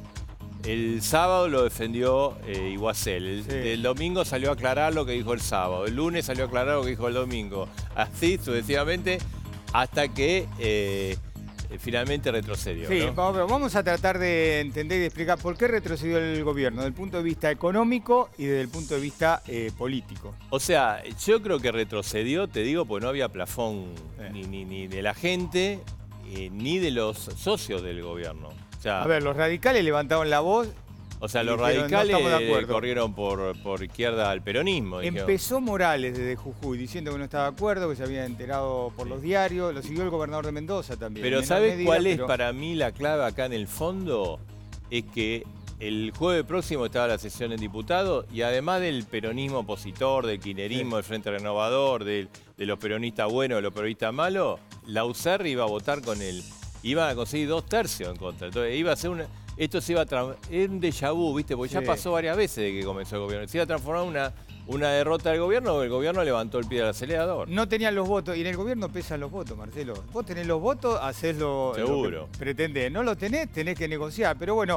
el sábado lo defendió eh, Iguacel, el, Sí. el domingo salió a aclarar lo que dijo el sábado, el lunes salió a aclarar lo que dijo el domingo, así sucesivamente hasta que eh, finalmente retrocedió. Sí, ¿no? vamos, vamos a tratar de entender y de explicar por qué retrocedió el gobierno, desde el punto de vista económico y desde el punto de vista eh, político. O sea, yo creo que retrocedió, te digo, porque no había plafón Eh. ni, ni, ni de la gente eh, ni de los socios del gobierno. O sea, A ver, los radicales levantaron la voz. o sea y los dijeron, "No radicales estamos de eh, acuerdo". corrieron por, por izquierda al peronismo. dijeron. Empezó Morales desde Jujuy diciendo que no estaba de acuerdo, que se había enterado por los diarios. Lo siguió el gobernador de Mendoza también. Pero en menor ¿sabés medida, cuál es pero- para mí la clave acá en el fondo? Es que el jueves próximo estaba la sesión en diputados y además del peronismo opositor, del kirchnerismo, del Frente Renovador, del- de los peronistas buenos, de los peronistas malos, la U C R iba a votar con el... iba a conseguir dos tercios en contra. Entonces iba a ser una... Esto se iba a transformar... Era un déjà vu, ¿viste? Porque Sí. ya pasó varias veces de que comenzó el gobierno. Se iba a transformar en una, una derrota del gobierno o el gobierno levantó el pie del acelerador. No tenían los votos, y en el gobierno pesan los votos, Marcelo. Vos tenés los votos, hacés lo, lo Seguro. que pretendés. No los tenés, tenés que negociar. Pero bueno,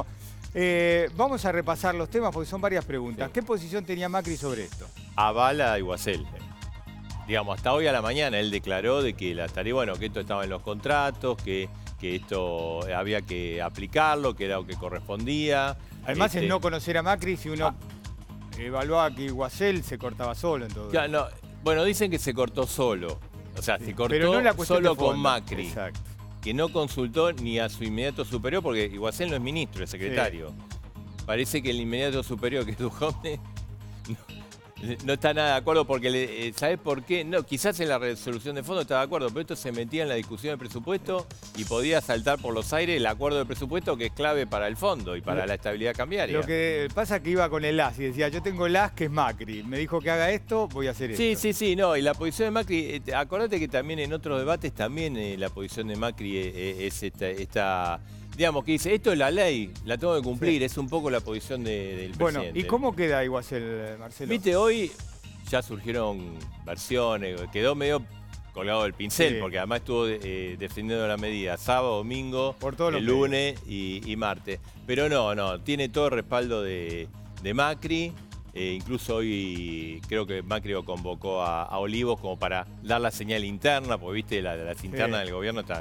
eh, vamos a repasar los temas porque son varias preguntas. Sí. ¿Qué posición tenía Macri sobre esto? Avala a Iguacel. Digamos, hasta hoy a la mañana él declaró de que la tarea, bueno, que esto estaba en los contratos, que, que esto había que aplicarlo, que era lo que correspondía. Además, Este, el no conocer a Macri, si uno Ah. evaluaba que Iguacel se cortaba solo en todo. ya, no, bueno, dicen que se cortó solo. O sea, se cortó Pero no la cuestión solo de fondo. con Macri. Exacto. Que no consultó ni a su inmediato superior, porque Iguacel no es ministro, es secretario. Parece que el inmediato superior, que es Duhovne, no, no está nada de acuerdo, porque, le, eh, ¿sabés por qué? No, quizás en la resolución de fondo estaba de acuerdo, pero esto se metía en la discusión del presupuesto y podía saltar por los aires el acuerdo del presupuesto, que es clave para el fondo y para Lo- la estabilidad cambiaria. Lo que pasa es que iba con el as y decía, yo tengo el as que es Macri. Me dijo que haga esto, voy a hacer Sí, esto. sí, sí, no, y la posición de Macri, eh, te- acordate que también en otros debates también eh, la posición de Macri eh, eh, es esta, esta, digamos, que dice, esto es la ley, la tengo que cumplir, Sí. es un poco la posición de- del Bueno, presidente. ¿y cómo queda Iguacel, Marcelo? Viste, hoy ya surgieron versiones, quedó medio colgado del pincel, Sí. porque además estuvo eh, defendiendo la medida sábado, domingo, Por todos los el medios. lunes y, y martes. Pero no, no, tiene todo el respaldo de, de Macri. Eh, incluso hoy creo que Macri lo convocó a, a Olivos como para dar la señal interna, porque viste, la- las internas del gobierno están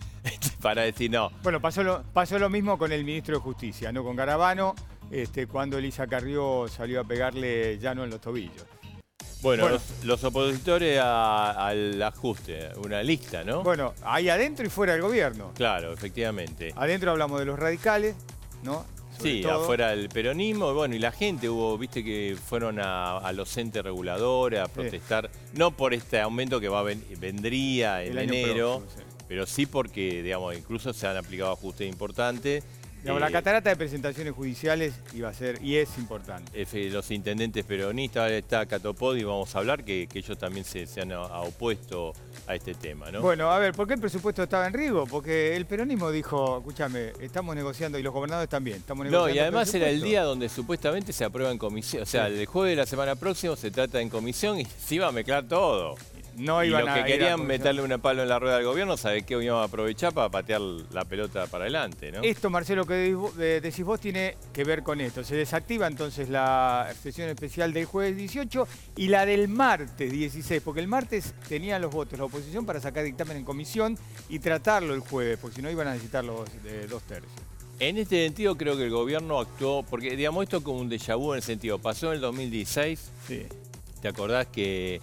para decir no. Bueno, pasó lo, pasó lo mismo con el ministro de Justicia, ¿no? Con Garabano, este, cuando Elisa Carrió salió a pegarle llano en los tobillos. Bueno, Bueno. Los, los opositores a- al ajuste, una lista, ¿no? Bueno, ahí adentro y fuera del gobierno. Claro, efectivamente. Adentro hablamos de los radicales, ¿no? Sobre Sí, todo. afuera del peronismo, bueno, y la gente hubo, viste que fueron a, a los entes reguladores a protestar, no por este aumento que va a ven- vendría en El año enero, próximo, sí. pero sí porque, digamos, incluso se han aplicado ajustes importantes. Digamos, Eh, la catarata de presentaciones judiciales iba a ser, y es importante. F- los intendentes peronistas, ahora está Catopodi, vamos a hablar, que, que ellos también se, se han a- a opuesto a este tema, ¿no? Bueno, a ver, ¿por qué el presupuesto estaba en riesgo? Porque el peronismo dijo, escúchame, estamos negociando, y los gobernadores también, estamos negociando. No, y además era el presupuesto. día donde supuestamente se aprueba en comisión. O sea, Sí. el jueves de la semana próxima se trata en comisión y se iba a mezclar todo. No y iban los a que ir a querían comisión. meterle una palo en la rueda al gobierno, ¿sabe qué? Íbamos a aprovechar para patear la pelota para adelante, ¿no? Esto, Marcelo, que decís vos- eh, decís vos, tiene que ver con esto. Se desactiva entonces la sesión especial del jueves dieciocho y la del martes dieciséis, porque el martes tenían los votos la oposición para sacar dictamen en comisión y tratarlo el jueves, porque si no iban a necesitar los de dos tercios. En este sentido creo que el gobierno actuó, porque digamos esto como un déjà vu en el sentido, pasó en el dos mil dieciséis, Sí. ¿te acordás que,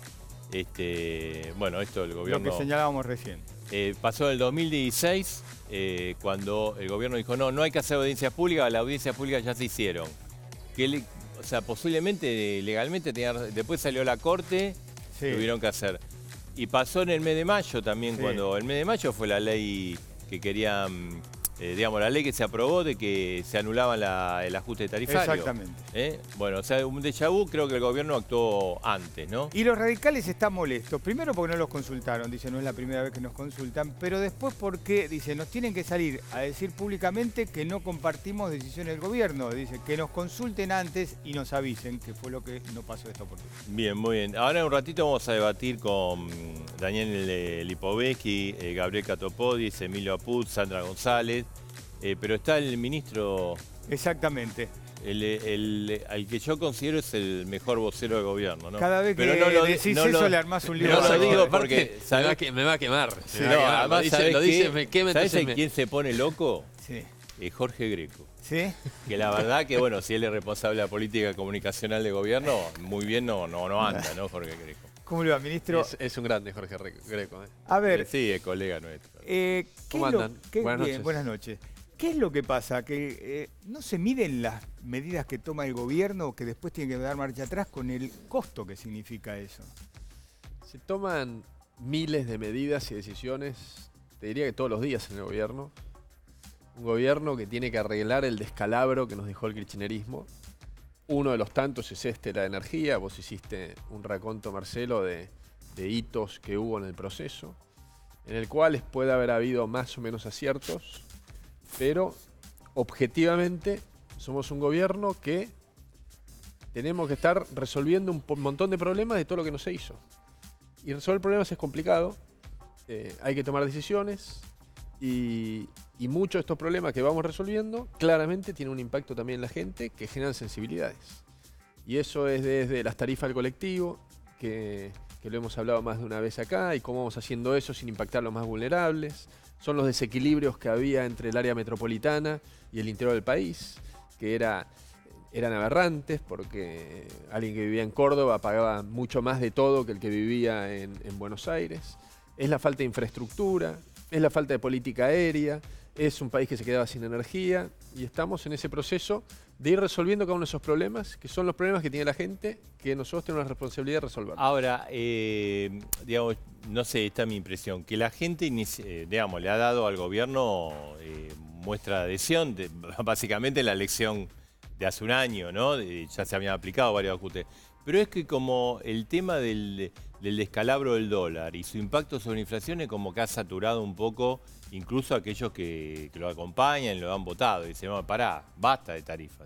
este, bueno, esto el gobierno... Lo que señalábamos recién. Eh, pasó en el dos mil dieciséis, eh, cuando el gobierno dijo, no, no hay que hacer audiencias públicas, las audiencias públicas ya se hicieron. Que le- o sea, posiblemente, legalmente, tenía- después salió la corte, Sí. tuvieron que hacer. Y pasó en el mes de mayo también, Sí. cuando el mes de mayo fue la ley que querían, eh, digamos, la ley que se aprobó de que se anulaba la- el ajuste tarifario. Exactamente. ¿Eh? Bueno, o sea, un déjà vu, creo que el gobierno actuó antes, ¿no? Y los radicales están molestos. Primero porque no los consultaron, dice, no es la primera vez que nos consultan, pero después porque, dice, nos tienen que salir a decir públicamente que no compartimos decisiones del gobierno. Dice, que nos consulten antes y nos avisen, que fue lo que no pasó esta oportunidad. Bien, muy bien. Ahora en un ratito vamos a debatir con Daniel eh, Lipovetsky, eh, Gabriel Catopodis, Emilio Apud, Sandra González, eh, pero está el ministro, Exactamente. el, el- al que yo considero es el mejor vocero del gobierno, ¿no? Cada vez que Pero no lo di- decís no eso lo- le armás un lío. No lo bárbaro. digo Aparte, porque, me, va ¿sabés? a, que- me va a quemar. Sí. me No, va a quemar. además, lo dice, ¿sabés lo dice, qué? me quema, ¿Sabés entonces en me- quién se pone loco? Sí. Es Jorge Greco. ¿Sí? Que la verdad que, bueno, si él es responsable de la política comunicacional de gobierno, muy bien no, no, no anda, ¿no, Jorge Greco? ¿Cómo le va, ministro? Es, es un grande Jorge Re- Greco. ¿eh? A ver, Sí, es colega nuestro. eh, ¿qué ¿Cómo es lo- andan? qué- Buenas bien, noches. buenas noches. ¿Qué es lo que pasa? ¿Que eh, no se miden las medidas que toma el gobierno que después tiene que dar marcha atrás con el costo que significa eso? Se toman miles de medidas y decisiones, te diría que todos los días en el gobierno. Un gobierno que tiene que arreglar el descalabro que nos dejó el kirchnerismo. Uno de los tantos es este, la de energía. Vos hiciste un raconto, Marcelo, de, de hitos que hubo en el proceso, en el cual puede haber habido más o menos aciertos, pero objetivamente somos un gobierno que tenemos que estar resolviendo un po- montón de problemas de todo lo que no se hizo. Y resolver problemas es complicado, eh, hay que tomar decisiones y, y muchos de estos problemas que vamos resolviendo claramente tienen un impacto también en la gente que generan sensibilidades. Y eso es desde las tarifas del colectivo, que, que lo hemos hablado más de una vez acá, y cómo vamos haciendo eso sin impactar a los más vulnerables. Son los desequilibrios que había entre el área metropolitana y el interior del país, que era, eran aberrantes porque alguien que vivía en Córdoba pagaba mucho más de todo que el que vivía en, en Buenos Aires. Es la falta de infraestructura, es la falta de política aérea, es un país que se quedaba sin energía y estamos en ese proceso de ir resolviendo cada uno de esos problemas, que son los problemas que tiene la gente, que nosotros tenemos la responsabilidad de resolver. Ahora, eh, digamos, no sé, esta es mi impresión, que la gente, inici- eh, digamos, le ha dado al gobierno eh, muestra de adhesión, de- básicamente la elección de hace un año, ¿no? De- ya se habían aplicado varios ajustes. Pero es que como el tema del, del descalabro del dólar y su impacto sobre la inflación es como que ha saturado un poco incluso a aquellos que, que lo acompañan y lo han votado. Y dicen, no, pará, basta de tarifas.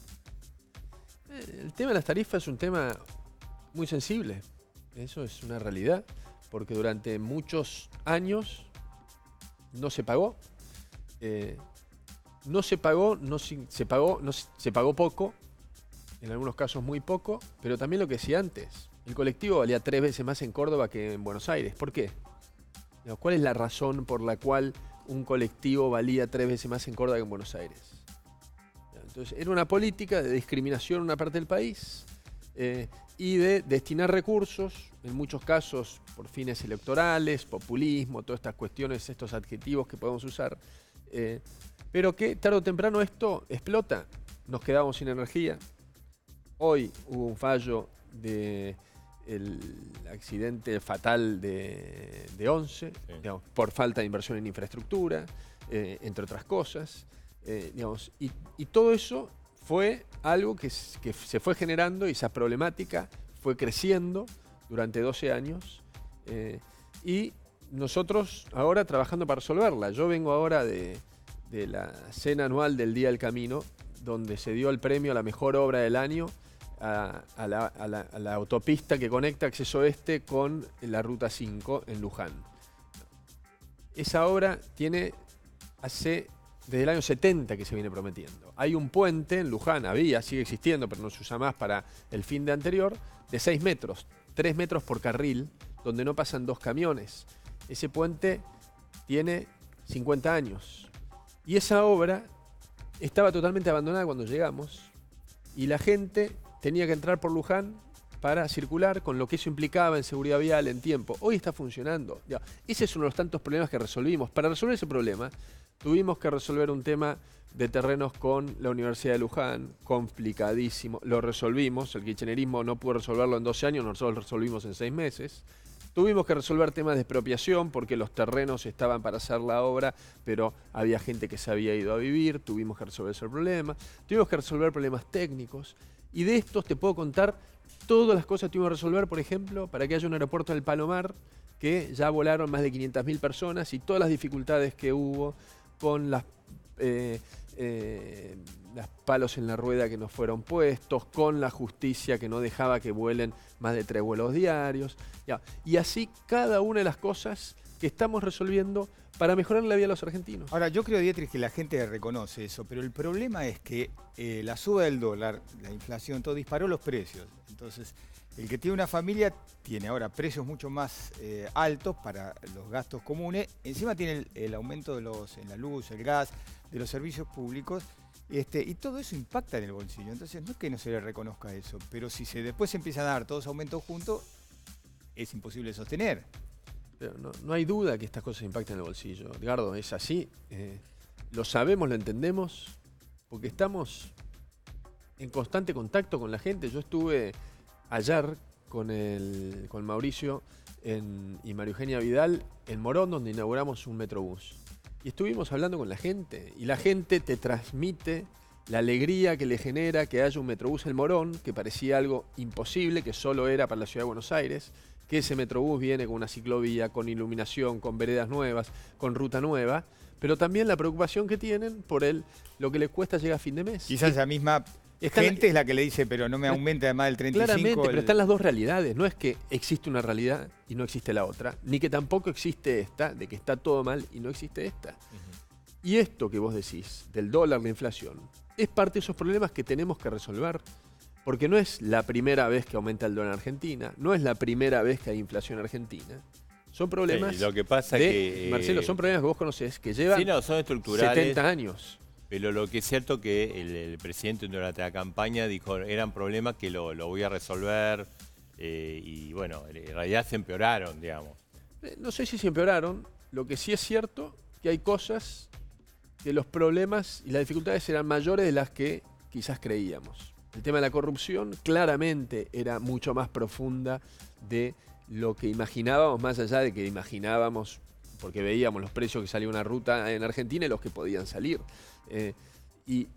El tema de las tarifas es un tema muy sensible, eso es una realidad, porque durante muchos años no se pagó. Eh, no se pagó, no si- se pagó, no se se pagó poco, en algunos casos muy poco, pero también lo que decía antes, el colectivo valía tres veces más en Córdoba que en Buenos Aires. ¿Por qué? Digo, ¿cuál es la razón por la cual un colectivo valía tres veces más en Córdoba que en Buenos Aires? Entonces, era una política de discriminación en una parte del país eh, y de destinar recursos, en muchos casos por fines electorales, populismo, todas estas cuestiones, estos adjetivos que podemos usar, eh, pero que tarde o temprano esto explota. Nos quedamos sin energía. Hoy hubo un fallo del accidente fatal de, de Once, Sí. digamos, por falta de inversión en infraestructura, eh, entre otras cosas. Eh, digamos, y, y todo eso fue algo que, que se fue generando y esa problemática fue creciendo durante doce años. Eh, y nosotros ahora trabajando para resolverla. Yo vengo ahora de, de la cena anual del Día del Camino, donde se dio el premio a la mejor obra del año a, a, la, a, la, a la autopista que conecta Acceso Este con la Ruta cinco en Luján. Esa obra tiene hace desde el año setenta que se viene prometiendo. Hay un puente en Luján, había, sigue existiendo, pero no se usa más para el fin de anterior, de seis metros, tres metros por carril, donde no pasan dos camiones. Ese puente tiene cincuenta años. Y esa obra estaba totalmente abandonada cuando llegamos y la gente tenía que entrar por Luján para circular con lo que eso implicaba en seguridad vial, en tiempo. Hoy está funcionando. Ya, ese es uno de los tantos problemas que resolvimos. Para resolver ese problema tuvimos que resolver un tema de terrenos con la Universidad de Luján, complicadísimo. Lo resolvimos, el kirchnerismo no pudo resolverlo en doce años, nosotros lo resolvimos en seis meses. Tuvimos que resolver temas de expropiación porque los terrenos estaban para hacer la obra, pero había gente que se había ido a vivir, tuvimos que resolver ese problema. Tuvimos que resolver problemas técnicos y de estos te puedo contar todas las cosas que tuvimos que resolver, por ejemplo, para que haya un aeropuerto del Palomar, que ya volaron más de quinientas mil personas y todas las dificultades que hubo con las, eh, eh, las palos en la rueda que no fueron puestos, con la justicia que no dejaba que vuelen más de tres vuelos diarios. Ya. Y así cada una de las cosas que estamos resolviendo para mejorar la vida de los argentinos. Ahora, yo creo, Dietrich, que la gente reconoce eso, pero el problema es que eh, la suba del dólar, la inflación, todo disparó los precios. Entonces, el que tiene una familia tiene ahora precios mucho más eh, altos para los gastos comunes. Encima tiene el, el aumento de los, en la luz, el gas, de los servicios públicos. Este, y todo eso impacta en el bolsillo. Entonces, no es que no se le reconozca eso, pero si se después se empiezan a dar todos aumentos juntos, es imposible sostener. Pero no, no hay duda que estas cosas impactan en el bolsillo. Edgardo, es así. Eh, lo sabemos, lo entendemos, porque estamos en constante contacto con la gente. Yo estuve ayer con, el, con Mauricio en, y María Eugenia Vidal en Morón, donde inauguramos un Metrobús. Y estuvimos hablando con la gente, y la gente te transmite la alegría que le genera que haya un Metrobús en Morón, que parecía algo imposible, que solo era para la ciudad de Buenos Aires, que ese Metrobús viene con una ciclovía, con iluminación, con veredas nuevas, con ruta nueva, pero también la preocupación que tienen por el, lo que les cuesta llegar a fin de mes. Quizás esa misma gente la, es la que le dice, pero no me aumenta además del treinta y cinco. Claramente, el... pero están las dos realidades. No es que existe una realidad y no existe la otra, ni que tampoco existe esta, de que está todo mal y no existe esta. Uh-huh. Y esto que vos decís, del dólar, la inflación, es parte de esos problemas que tenemos que resolver. Porque no es la primera vez que aumenta el dólar en Argentina, no es la primera vez que hay inflación en Argentina. Son problemas sí, lo que pasa de, que, Marcelo, son problemas que vos conocés, que llevan sí, no, son estructurales, setenta años. Pero lo que es cierto que el, el presidente durante la campaña dijo eran problemas que lo, lo voy a resolver eh, y bueno, en realidad se empeoraron, digamos. No sé si se empeoraron, lo que sí es cierto que hay cosas que los problemas y las dificultades eran mayores de las que quizás creíamos. El tema de la corrupción claramente era mucho más profunda de lo que imaginábamos, más allá de que imaginábamos, porque veíamos los precios que salía una ruta en Argentina y los que podían salir. Eh, y,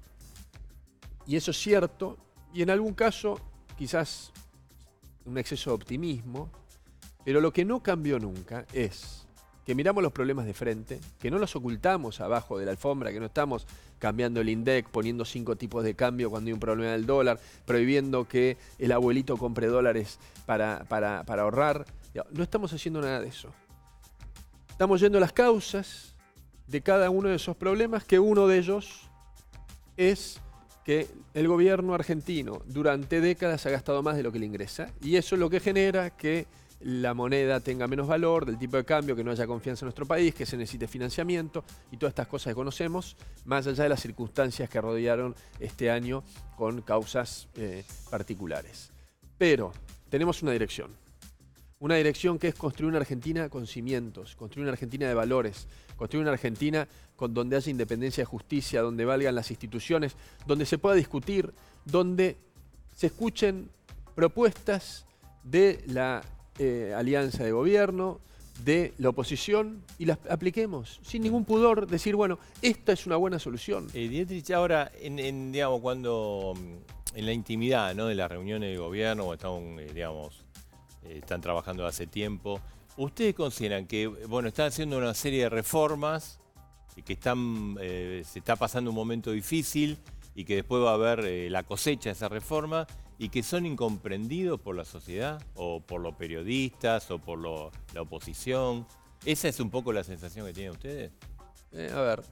y eso es cierto, y en algún caso quizás un exceso de optimismo, pero lo que no cambió nunca es que miramos los problemas de frente, que no los ocultamos abajo de la alfombra, que no estamos cambiando el INDEC, poniendo cinco tipos de cambio cuando hay un problema del dólar, prohibiendo que el abuelito compre dólares para, para, para ahorrar. No estamos haciendo nada de eso. Estamos yendo a las causas de cada uno de esos problemas, que uno de ellos es que el gobierno argentino durante décadas ha gastado más de lo que le ingresa, y eso es lo que genera que la moneda tenga menos valor, del tipo de cambio, que no haya confianza en nuestro país, que se necesite financiamiento y todas estas cosas que conocemos, más allá de las circunstancias que rodearon este año con causas eh, particulares. Pero tenemos una dirección. Una dirección que es construir una Argentina con cimientos, construir una Argentina de valores, construir una Argentina con donde haya independencia de justicia, donde valgan las instituciones, donde se pueda discutir, donde se escuchen propuestas de la eh, alianza de gobierno, de la oposición y las apliquemos sin ningún pudor, decir, bueno, esta es una buena solución. Eh, Dietrich, ahora, en, en, digamos, cuando en la intimidad, ¿no?, de las reuniones de gobierno, están, eh, digamos, eh, están trabajando hace tiempo, ¿ustedes consideran que, bueno, están haciendo una serie de reformas y que están, eh, se está pasando un momento difícil y que después va a haber eh, la cosecha de esa reforma y que son incomprendidos por la sociedad o por los periodistas o por lo, la oposición? ¿Esa es un poco la sensación que tienen ustedes? Eh, a ver,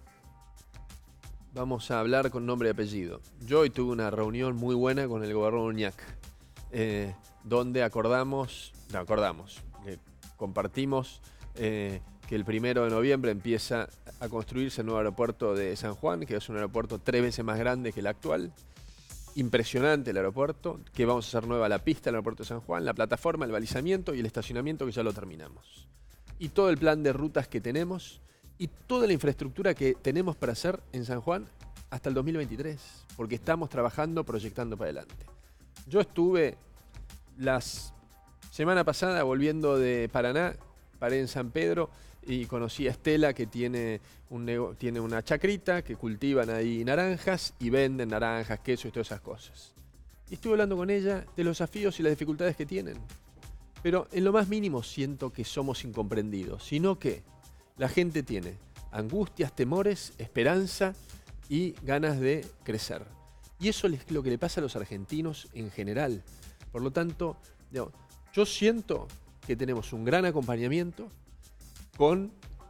vamos a hablar con nombre y apellido. Yo hoy tuve una reunión muy buena con el gobernador Uñac, eh, donde acordamos, no, acordamos, eh, compartimos eh, que el primero de noviembre empieza a construirse el nuevo aeropuerto de San Juan, que es un aeropuerto tres veces más grande que el actual. Impresionante el aeropuerto, que vamos a hacer nueva la pista del aeropuerto de San Juan, la plataforma, el balizamiento y el estacionamiento, que ya lo terminamos. Y todo el plan de rutas que tenemos y toda la infraestructura que tenemos para hacer en San Juan hasta el dos mil veintitrés, porque estamos trabajando, proyectando para adelante. Yo estuve la semana pasada volviendo de Paraná, paré en San Pedro y conocí a Estela, que tiene, un tiene una chacrita, que cultivan ahí naranjas y venden naranjas, queso y todas esas cosas. Y estuve hablando con ella de los desafíos y las dificultades que tienen. Pero en lo más mínimo siento que somos incomprendidos, sino que la gente tiene angustias, temores, esperanza y ganas de crecer. Y eso es lo que le pasa a los argentinos en general. Por lo tanto, yo siento que tenemos un gran acompañamiento con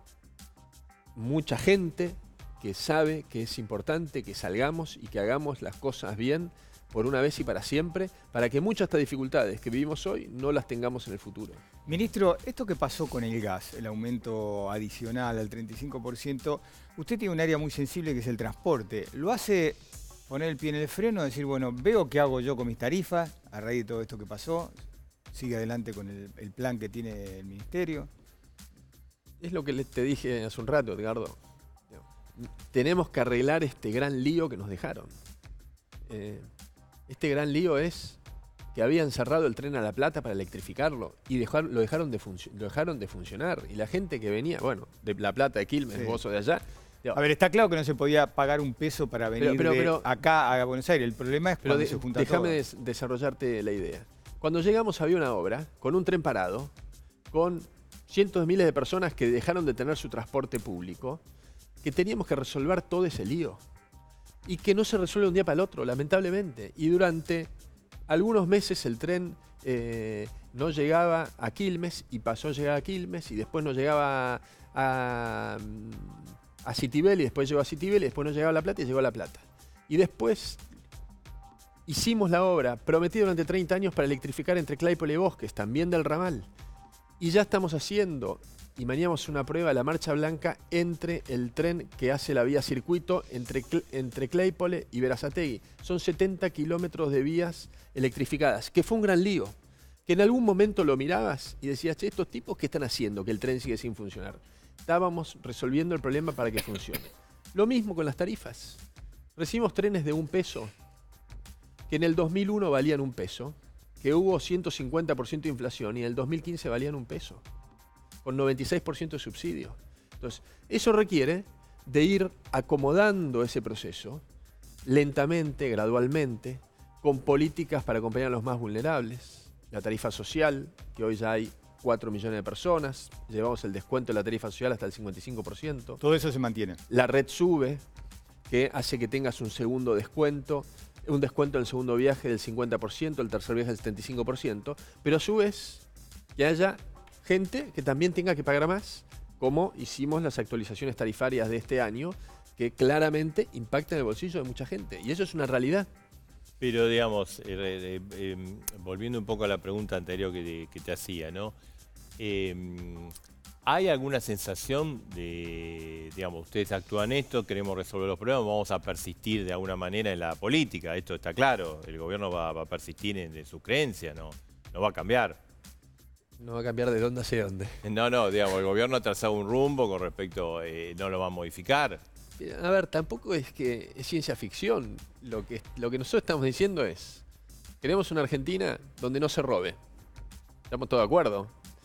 mucha gente que sabe que es importante que salgamos y que hagamos las cosas bien por una vez y para siempre, para que muchas de estas dificultades que vivimos hoy no las tengamos en el futuro. Ministro, esto que pasó con el gas, el aumento adicional al treinta y cinco por ciento, usted tiene un área muy sensible que es el transporte. ¿Lo hace poner el pie en el freno, decir, bueno, veo qué hago yo con mis tarifas a raíz de todo esto que pasó? ¿Sigue adelante con el, el plan que tiene el ministerio? Es lo que te dije hace un rato, Edgardo. Tenemos que arreglar este gran lío que nos dejaron. Eh, este gran lío es que habían cerrado el tren a La Plata para electrificarlo y dejar, lo, dejaron de lo dejaron de funcionar. Y la gente que venía, bueno, de La Plata, de Quilmes, sí, vos sos de allá. A ver, está claro que no se podía pagar un peso para venir pero, pero, de pero, acá a Buenos Aires. El problema es cuando de, se junta déjame todo. Des, desarrollarte la idea. Cuando llegamos había una obra con un tren parado, con cientos de miles de personas que dejaron de tener su transporte público, que teníamos que resolver todo ese lío. Y que no se resuelve de un día para el otro, lamentablemente. Y durante algunos meses el tren eh, no llegaba a Quilmes y pasó a llegar a Quilmes y después no llegaba a, a Citibel y después llegó a Citibel y después no llegaba a La Plata y llegó a La Plata. Y después hicimos la obra prometida durante treinta años para electrificar entre Claypole y Bosques, también del ramal. Y ya estamos haciendo, y mañana vamos a una prueba, la marcha blanca entre el tren que hace la vía circuito entre, entre Claypole y Berazategui. Son setenta kilómetros de vías electrificadas, que fue un gran lío. Que en algún momento lo mirabas y decías, che, ¿estos tipos qué están haciendo que el tren sigue sin funcionar? Estábamos resolviendo el problema para que funcione. Lo mismo con las tarifas. Recibimos trenes de un peso, que en el dos mil uno valían un peso, que hubo ciento cincuenta por ciento de inflación y en el dos mil quince valían un peso, con noventa y seis por ciento de subsidio. Entonces, eso requiere de ir acomodando ese proceso lentamente, gradualmente, con políticas para acompañar a los más vulnerables. La tarifa social, que hoy ya hay cuatro millones de personas, llevamos el descuento de la tarifa social hasta el cincuenta y cinco por ciento. Todo eso se mantiene. La red sube, que hace que tengas un segundo descuento, un descuento en el segundo viaje del cincuenta por ciento, el tercer viaje del setenta y cinco por ciento, pero a su vez que haya gente que también tenga que pagar más, como hicimos las actualizaciones tarifarias de este año, que claramente impactan el bolsillo de mucha gente. Y eso es una realidad. Pero, digamos, eh, eh, eh, volviendo un poco a la pregunta anterior que, que te hacía, ¿no? Eh, ¿Hay alguna sensación de, digamos, ustedes actúan esto, queremos resolver los problemas, vamos a persistir de alguna manera en la política? Esto está claro, el gobierno va, va a persistir en, en su creencia, ¿no? No va a cambiar. No va a cambiar de dónde hacia dónde. No, no, digamos, el gobierno ha trazado un rumbo con respecto, eh, no lo va a modificar. A ver, tampoco es que es ciencia ficción. Lo que, lo que nosotros estamos diciendo es, queremos una Argentina donde no se robe. Estamos todos de acuerdo.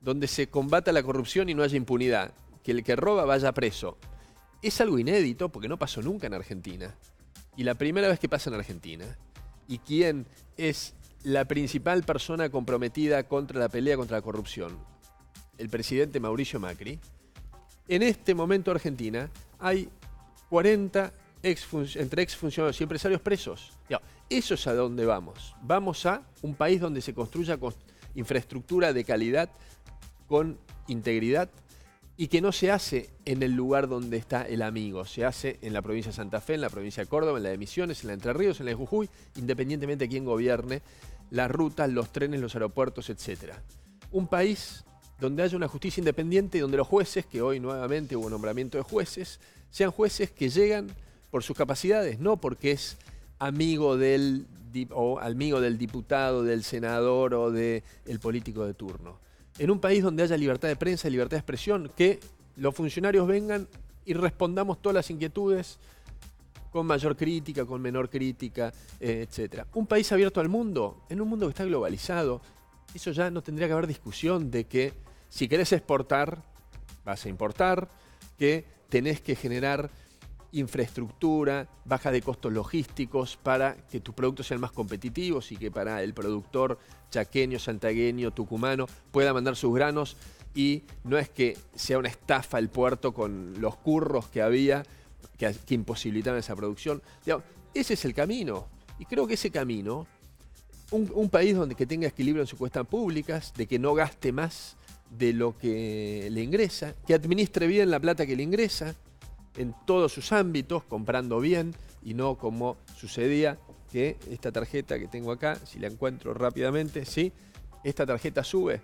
donde se combata la corrupción y no haya impunidad, que el que roba vaya preso. Es algo inédito porque no pasó nunca en Argentina. Y la primera vez que pasa en Argentina. ¿Y quién es la principal persona comprometida contra la pelea contra la corrupción? El presidente Mauricio Macri. En este momento en Argentina hay cuarenta ex entre exfuncionarios y empresarios presos. Eso es a dónde vamos. Vamos a un país donde se construya infraestructura de calidad, con integridad, y que no se hace en el lugar donde está el amigo. Se hace en la provincia de Santa Fe, en la provincia de Córdoba, en la de Misiones, en la de Entre Ríos, en la de Jujuy, independientemente de quién gobierne las rutas, los trenes, los aeropuertos, etcétera. Un país donde haya una justicia independiente y donde los jueces, que hoy nuevamente hubo nombramiento de jueces, sean jueces que llegan por sus capacidades, no porque es amigo del, o amigo del diputado, del senador o del político de turno. En un país donde haya libertad de prensa y libertad de expresión, que los funcionarios vengan y respondamos todas las inquietudes con mayor crítica, con menor crítica, eh, etcétera. Un país abierto al mundo, en un mundo que está globalizado, eso ya no tendría que haber discusión de que si querés exportar, vas a importar, que tenés que generar infraestructura, baja de costos logísticos para que tus productos sean más competitivos y que para el productor chaqueño, santagueño, tucumano pueda mandar sus granos, y no es que sea una estafa el puerto con los curros que había que, que imposibilitaban esa producción. Digamos, ese es el camino, y creo que ese camino, un, un país donde que tenga equilibrio en sus cuentas públicas, de que no gaste más de lo que le ingresa, que administre bien la plata que le ingresa en todos sus ámbitos, comprando bien y no como sucedía que esta tarjeta que tengo acá, si la encuentro rápidamente, ¿sí? Esta tarjeta sube.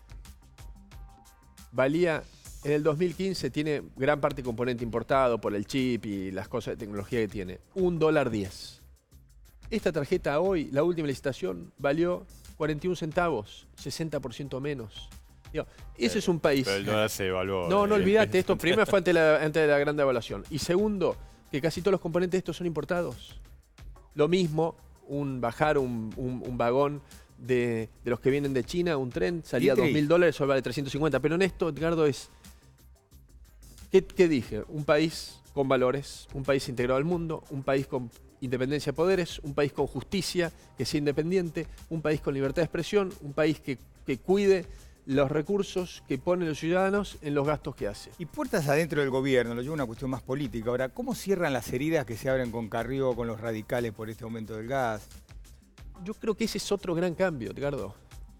Valía, en el dos mil quince, tiene gran parte componente importado por el chip y las cosas de tecnología que tiene, un dólar diez. Esta tarjeta hoy, la última licitación, valió cuarenta y un centavos, sesenta por ciento menos. Digo, ese es un país. Pero el dólar se evaluó. No, no olvídate, esto primero fue antes de, la, antes de la gran devaluación. Y segundo, que casi todos los componentes de estos son importados. Lo mismo, un bajar un, un, un vagón de, de los que vienen de China, un tren, salía dos mil dólares, hoy vale trescientos cincuenta. Pero en esto, Edgardo, es... ¿Qué, qué dije? Un país con valores, un país integrado al mundo, un país con independencia de poderes, un país con justicia, que sea independiente, un país con libertad de expresión, un país que, que cuide los recursos que ponen los ciudadanos en los gastos que hace. Y puertas adentro del gobierno, lo llevo a una cuestión más política. Ahora, ¿cómo cierran las heridas que se abren con Carrió, con los radicales por este aumento del gas? Yo creo que ese es otro gran cambio, Edgardo.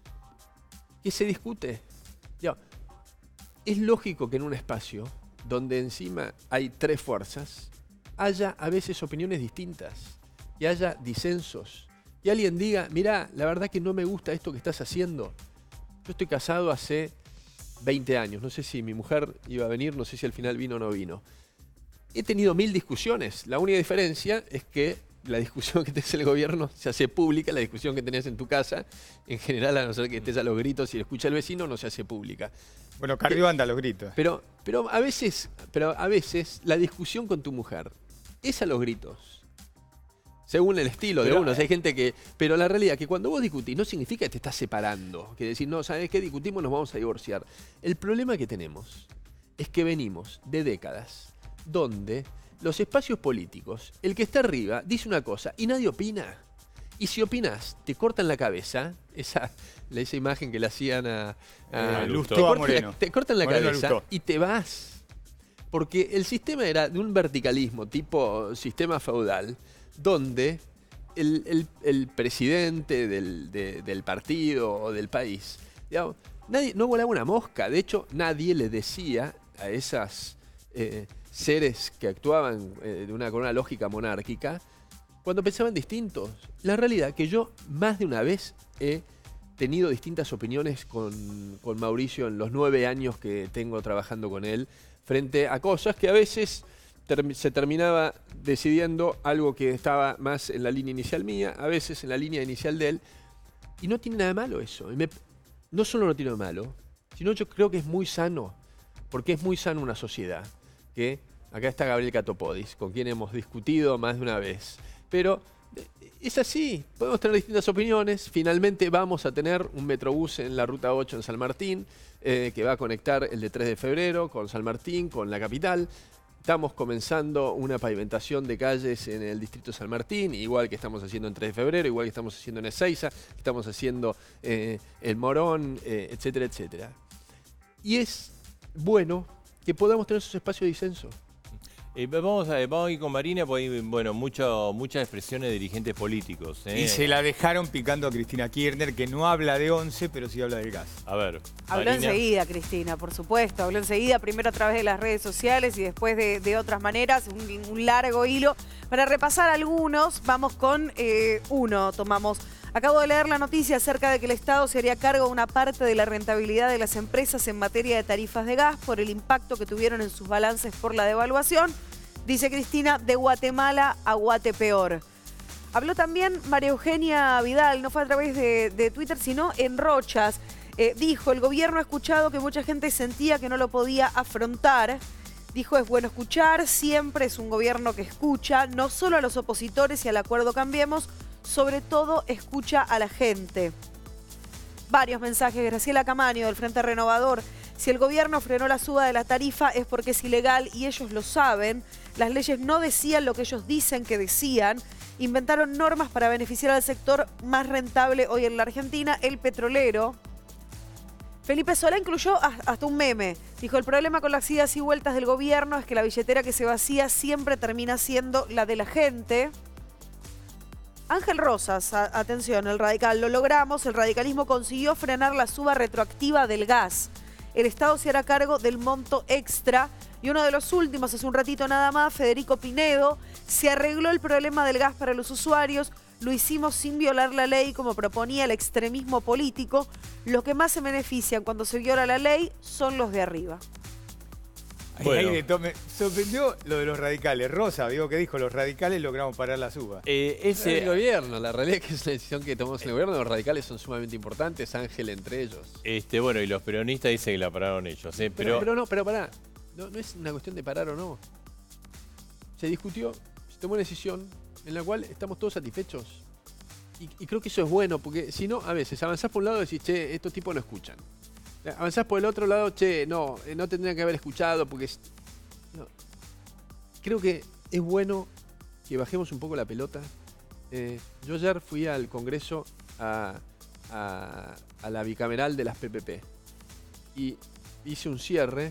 Que se discute. Ya, es lógico que en un espacio donde encima hay tres fuerzas, haya a veces opiniones distintas, que haya disensos, que alguien diga, mirá, la verdad que no me gusta esto que estás haciendo. Yo estoy casado hace veinte años, no sé si mi mujer iba a venir, no sé si al final vino o no vino. He tenido mil discusiones, la única diferencia es que la discusión que tenés en el gobierno se hace pública, la discusión que tenés en tu casa, en general, a no ser que estés a los gritos y lo escucha el vecino, no se hace pública. Bueno, Carrió anda a los gritos. Pero, pero, a veces, pero a veces la discusión con tu mujer es a los gritos. Según el estilo de uno, o sea, hay gente que... Pero la realidad es que cuando vos discutís no significa que te estás separando, que decir, no, ¿sabes qué? Discutimos, nos vamos a divorciar. El problema que tenemos es que venimos de décadas donde los espacios políticos, el que está arriba dice una cosa y nadie opina. Y si opinas, te cortan la cabeza, esa, esa imagen que le hacían a, a eh, Lustó, te, a cortan, Moreno. te cortan la Moreno cabeza Lustó. Y te vas. Porque el sistema era de un verticalismo tipo sistema feudal, donde el, el, el presidente del, de, del partido o del país, digamos, nadie, no volaba una mosca. De hecho, nadie le decía a esas eh, seres que actuaban eh, de una, con una lógica monárquica cuando pensaban distintos. La realidad que yo más de una vez he tenido distintas opiniones con, con Mauricio en los nueve años que tengo trabajando con él, frente a cosas que a veces ter- se terminaba decidiendo algo que estaba más en la línea inicial mía, a veces en la línea inicial de él, y no tiene nada de malo eso. Y me, no solo no tiene nada de malo, sino yo creo que es muy sano, porque es muy sano una sociedad, que acá está Gabriel Catopodis, con quien hemos discutido más de una vez, pero es así, podemos tener distintas opiniones. Finalmente vamos a tener un Metrobús en la Ruta ocho en San Martín, eh, que va a conectar el de tres de febrero con San Martín, con la capital. Estamos comenzando una pavimentación de calles en el distrito de San Martín, igual que estamos haciendo en tres de febrero, igual que estamos haciendo en Ezeiza, estamos haciendo eh, en Morón, eh, etcétera, etcétera. Y es bueno que podamos tener esos espacios de disenso. Eh, vamos, a, vamos a ir con Marina, porque hay bueno, mucho, muchas expresiones de dirigentes políticos. ¿eh? Y se la dejaron picando a Cristina Kirchner, que no habla de once, pero sí habla del gas. A ver, Habló Marina. enseguida, Cristina, por supuesto. Habló enseguida, primero a través de las redes sociales y después de, de otras maneras, un, un largo hilo. Para repasar algunos, vamos con eh, uno, tomamos. Acabo de leer la noticia acerca de que el Estado se haría cargo de una parte de la rentabilidad de las empresas en materia de tarifas de gas por el impacto que tuvieron en sus balances por la devaluación. Dice Cristina, de Guatemala a Guatepeor. Habló también María Eugenia Vidal, no fue a través de, de Twitter, sino en Rochas. Eh, dijo, el gobierno ha escuchado que mucha gente sentía que no lo podía afrontar. Dijo, es bueno escuchar, siempre es un gobierno que escucha, no solo a los opositores y al acuerdo Cambiemos, sobre todo escucha a la gente. Varios mensajes. Graciela Camaño, del Frente Renovador. Si el gobierno frenó la suba de la tarifa es porque es ilegal y ellos lo saben. Las leyes no decían lo que ellos dicen que decían. Inventaron normas para beneficiar al sector más rentable hoy en la Argentina, el petrolero. Felipe Solá incluyó hasta un meme. Dijo, el problema con las idas y vueltas del gobierno es que la billetera que se vacía siempre termina siendo la de la gente. Ángel Rosas, a, atención, el radical, lo logramos. El radicalismo consiguió frenar la suba retroactiva del gas. El Estado se hará cargo del monto extra. Y uno de los últimos, hace un ratito nada más, Federico Pinedo, se arregló el problema del gas para los usuarios. Lo hicimos sin violar la ley, como proponía el extremismo político. Los que más se benefician cuando se viola la ley son los de arriba. Bueno. Ahí, ahí de me sorprendió lo de los radicales. Rosa, digo que dijo, los radicales logramos parar la suba. Eh, ese... El gobierno, la realidad es que es una decisión que tomamos en el gobierno. Los radicales son sumamente importantes, Ángel entre ellos. Este, bueno, y los peronistas dicen que la pararon ellos. ¿eh? Pero... Pero, pero no, pero pará. No, no es una cuestión de parar o no. Se discutió, se tomó una decisión en la cual estamos todos satisfechos. Y, y creo que eso es bueno, porque si no, a veces avanzás por un lado y decís, che, estos tipos no escuchan. Avanzás por el otro lado, che, no, no tendrían que haber escuchado porque... Es... No. Creo que es bueno que bajemos un poco la pelota. Eh, yo ayer fui al Congreso a, a, a la bicameral de las P P P y hice un cierre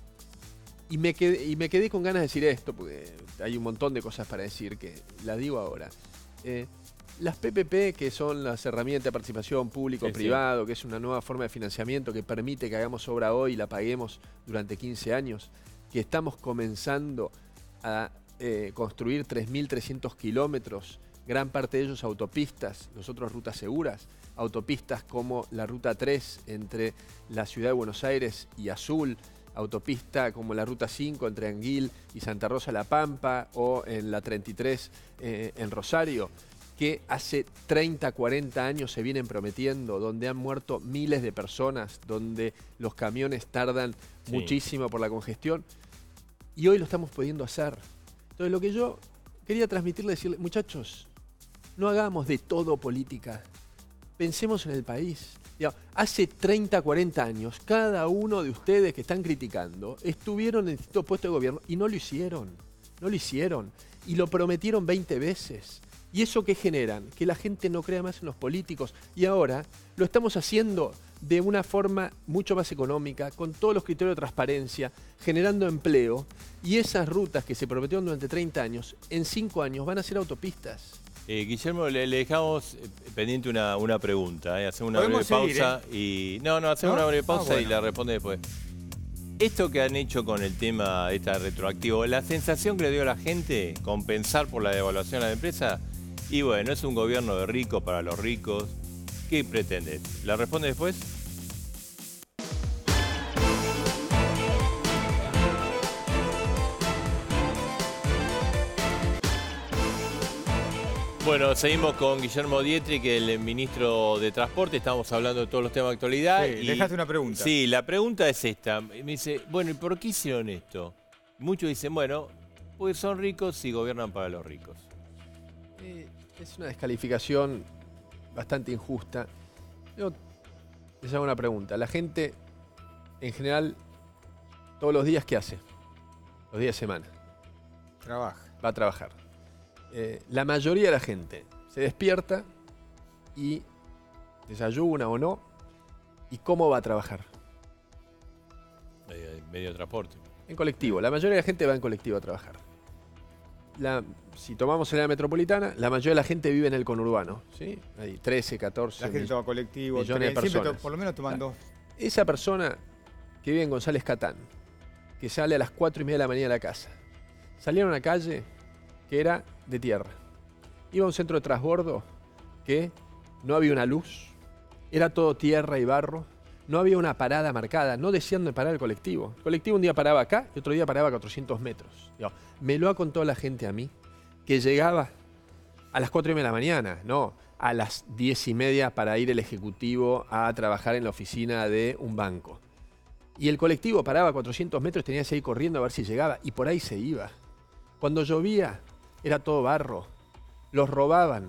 y me, quedé, y me quedé con ganas de decir esto, porque hay un montón de cosas para decir que las digo ahora. Eh, Las P P P, que son las herramientas de participación público-privado, sí, sí. que es una nueva forma de financiamiento que permite que hagamos obra hoy y la paguemos durante quince años, que estamos comenzando a eh, construir tres mil trescientos kilómetros, gran parte de ellos autopistas, los otros rutas seguras, autopistas como la Ruta tres entre la ciudad de Buenos Aires y Azul, autopista como la Ruta cinco entre Anguil y Santa Rosa La Pampa, o en la treinta y tres eh, en Rosario, que hace treinta, cuarenta años se vienen prometiendo, donde han muerto miles de personas, donde los camiones tardan sí. muchísimo por la congestión, y hoy lo estamos pudiendo hacer. Entonces lo que yo quería transmitirle, decirle, muchachos, no hagamos de todo política, pensemos en el país. Digamos, hace treinta, cuarenta años, cada uno de ustedes que están criticando, estuvieron en distintos puestos de gobierno y no lo hicieron, no lo hicieron, y lo prometieron veinte veces. ¿Y eso qué generan? Que la gente no crea más en los políticos. Y ahora lo estamos haciendo de una forma mucho más económica, con todos los criterios de transparencia, generando empleo. Y esas rutas que se prometieron durante treinta años, en cinco años van a ser autopistas. Eh, Guillermo, le, le dejamos pendiente una, una pregunta. ¿eh? Hacemos una breve seguir, pausa ¿eh? y... No, no, hacemos ¿No? una breve pausa ah, bueno. y la responde después. Esto que han hecho con el tema esta retroactivo, la sensación que le dio a la gente compensar por la devaluación a la empresa... Y bueno, es un gobierno de ricos para los ricos. ¿Qué pretende? ¿La responde después? Bueno, seguimos con Guillermo Dietri, que es el ministro de Transporte. Estamos hablando de todos los temas de actualidad. Sí, y, dejaste una pregunta. Sí, la pregunta es esta. Me dice, bueno, ¿y por qué hicieron esto? Muchos dicen, bueno, porque son ricos y gobiernan para los ricos. Eh, Es una descalificación bastante injusta. Yo les hago una pregunta. La gente, en general, todos los días, ¿qué hace? Los días de semana. Trabaja. Va a trabajar. Eh, la mayoría de la gente se despierta y desayuna o no. ¿Y cómo va a trabajar? Medio, medio de transporte. En colectivo. La mayoría de la gente va en colectivo a trabajar. La, si tomamos el área metropolitana, la mayoría de la gente vive en el conurbano. ¿Sí? Hay trece, catorce La gente toma colectivo, millones tren, de siempre personas. to- por lo menos toman dos. Esa persona que vive en González Catán, que sale a las cuatro y media de la mañana de la casa, salía a una calle que era de tierra. Iba a un centro de transbordo que no había una luz, era todo tierra y barro, no había una parada marcada, no decían de parar el colectivo. El colectivo un día paraba acá y otro día paraba a cuatrocientos metros. Digo, me lo ha contado la gente a mí, que llegaba a las cuatro y media de la mañana, no a las diez y media para ir el ejecutivo a trabajar en la oficina de un banco. Y el colectivo paraba a cuatrocientos metros, tenía que ir corriendo a ver si llegaba, y por ahí se iba. Cuando llovía, era todo barro, los robaban.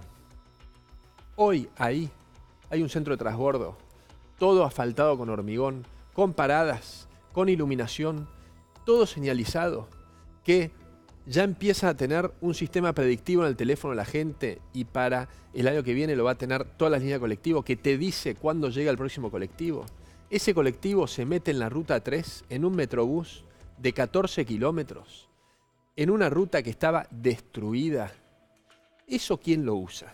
Hoy, ahí, hay un centro de transbordo, todo asfaltado con hormigón, con paradas, con iluminación, todo señalizado, que ya empieza a tener un sistema predictivo en el teléfono de la gente, y para el año que viene lo va a tener todas las líneas de colectivo, que te dice cuándo llega el próximo colectivo. Ese colectivo se mete en la ruta tres, en un metrobús de catorce kilómetros, en una ruta que estaba destruida. ¿Eso quién lo usa?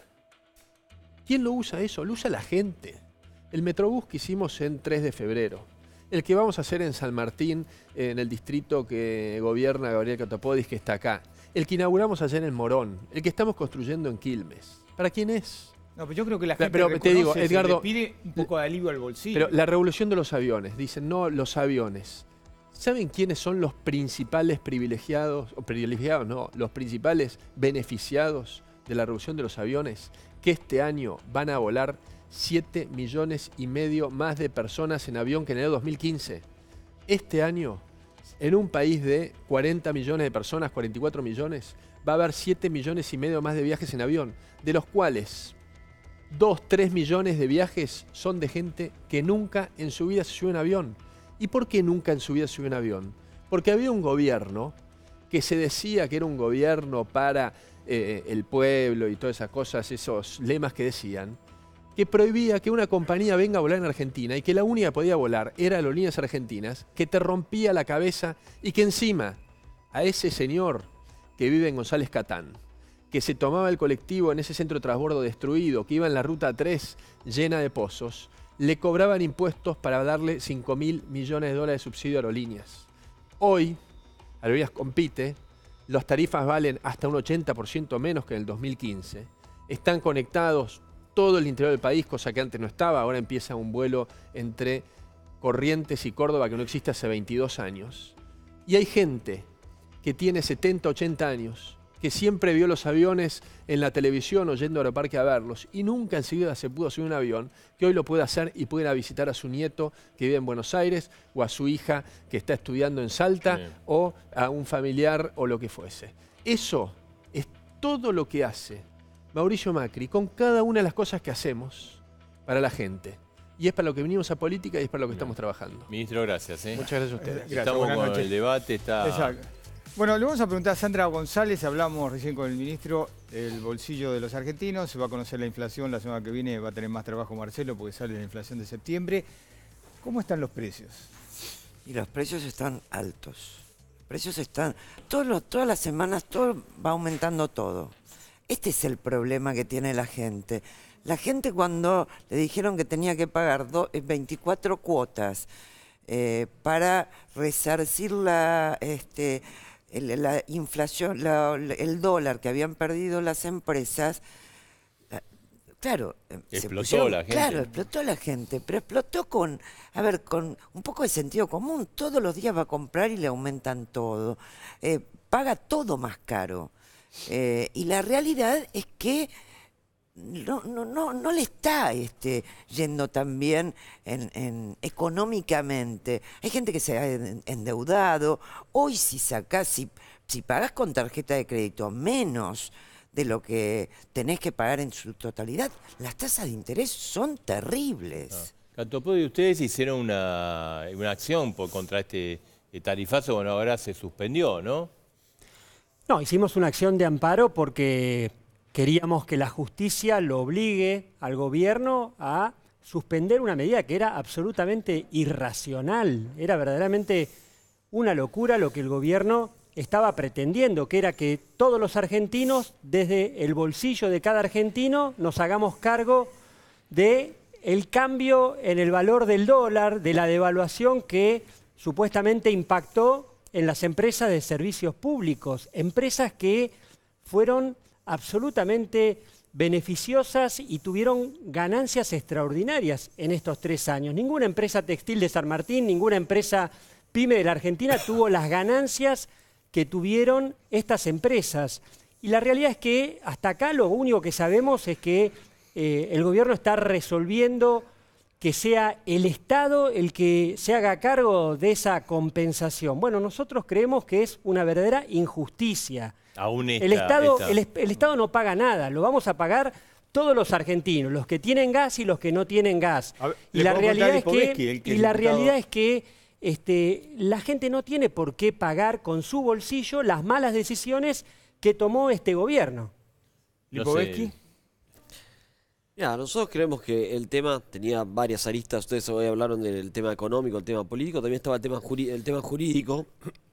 ¿Quién lo usa eso? Lo usa la gente. El metrobús que hicimos en tres de febrero, el que vamos a hacer en San Martín, en el distrito que gobierna Gabriel Catapodis, que está acá, el que inauguramos ayer en Morón, el que estamos construyendo en Quilmes. ¿Para quién es? No, pero yo creo que la Pero- gente pero te reconoce, digo, se Edgardo, le pide un poco de alivio al bolsillo. Pero la revolución de los aviones, dicen, no los aviones. ¿Saben quiénes son los principales privilegiados, o privilegiados no, los principales beneficiados de la revolución de los aviones? Que este año van a volar siete millones y medio más de personas en avión que en el año dos mil quince. Este año, en un país de cuarenta millones de personas, cuarenta y cuatro millones, va a haber siete millones y medio más de viajes en avión, de los cuales dos, tres millones de viajes son de gente que nunca en su vida se subió en avión. ¿Y por qué nunca en su vida se subió en avión? Porque había un gobierno que se decía que era un gobierno para eh, el pueblo y todas esas cosas, esos lemas que decían, que prohibía que una compañía venga a volar en Argentina, y que la única que podía volar era Aerolíneas Argentinas, que te rompía la cabeza, y que encima a ese señor que vive en González Catán, que se tomaba el colectivo en ese centro de transbordo destruido, que iba en la ruta tres llena de pozos, le cobraban impuestos para darle cinco mil millones de dólares de subsidio a Aerolíneas. Hoy, Aerolíneas compite, las tarifas valen hasta un ochenta por ciento menos que en el dos mil quince, están conectados todo el interior del país, cosa que antes no estaba. Ahora empieza un vuelo entre Corrientes y Córdoba que no existe hace veintidós años. Y hay gente que tiene setenta, ochenta años, que siempre vio los aviones en la televisión o yendo a Aeroparque a verlos, y nunca enseguida se pudo subir un avión, que hoy lo puede hacer y puede ir a visitar a su nieto que vive en Buenos Aires, o a su hija que está estudiando en Salta, Bien. o a un familiar o lo que fuese. Eso es todo lo que hace Mauricio Macri con cada una de las cosas que hacemos para la gente. Y es para lo que venimos a política y es para lo que estamos trabajando. Ministro, gracias. ¿eh? Muchas gracias a ustedes. Gracias, Estamos buenas con noches. el debate, está... Exacto. Bueno, le vamos a preguntar a Sandra González, hablamos recién con el ministro, el bolsillo de los argentinos, se va a conocer la inflación, la semana que viene va a tener más trabajo Marcelo porque sale la inflación de septiembre. ¿Cómo están los precios? Y los precios están altos. Los precios están, todos los, todas las semanas todo va aumentando todo. Este es el problema que tiene la gente. La gente cuando le dijeron que tenía que pagar do, veinticuatro cuotas eh, para resarcir la, este, el, la inflación, la, el dólar que habían perdido las empresas, la, claro, Explotó se pusieron, la gente. Claro, explotó la gente, pero explotó con, a ver, con un poco de sentido común. Todos los días va a comprar y le aumentan todo. Eh, paga todo más caro. Eh, y la realidad es que no, no, no, no le está este, yendo tan bien en, en, económicamente. Hay gente que se ha endeudado. Hoy si sacás, si, si pagás con tarjeta de crédito menos de lo que tenés que pagar en su totalidad. Las tasas de interés son terribles. Ah. Cantopodi, ustedes hicieron una, una acción por, contra este tarifazo, bueno, ahora se suspendió, ¿no? No, hicimos una acción de amparo porque queríamos que la justicia lo obligue al gobierno a suspender una medida que era absolutamente irracional. Era verdaderamente una locura lo que el gobierno estaba pretendiendo, que era que todos los argentinos, desde el bolsillo de cada argentino, nos hagamos cargo de el cambio en el valor del dólar, de la devaluación que supuestamente impactó en las empresas de servicios públicos, empresas que fueron absolutamente beneficiosas y tuvieron ganancias extraordinarias en estos tres años. Ninguna empresa textil de San Martín, ninguna empresa pyme de la Argentina tuvo las ganancias que tuvieron estas empresas. Y la realidad es que hasta acá lo único que sabemos es que Eh, el gobierno está resolviendo que sea el Estado el que se haga cargo de esa compensación. Bueno, nosotros creemos que es una verdadera injusticia. Aún esta, el, Estado, esta... el, el Estado no paga nada, lo vamos a pagar todos los argentinos, los que tienen gas y los que no tienen gas. Ver, y la realidad es que, que y la realidad es que este, la gente no tiene por qué pagar con su bolsillo las malas decisiones que tomó este gobierno. Lipovetsky. No sé. Mira, nosotros creemos que el tema tenía varias aristas. Ustedes hoy hablaron del tema económico, el tema político, también estaba el tema, el tema jurídico.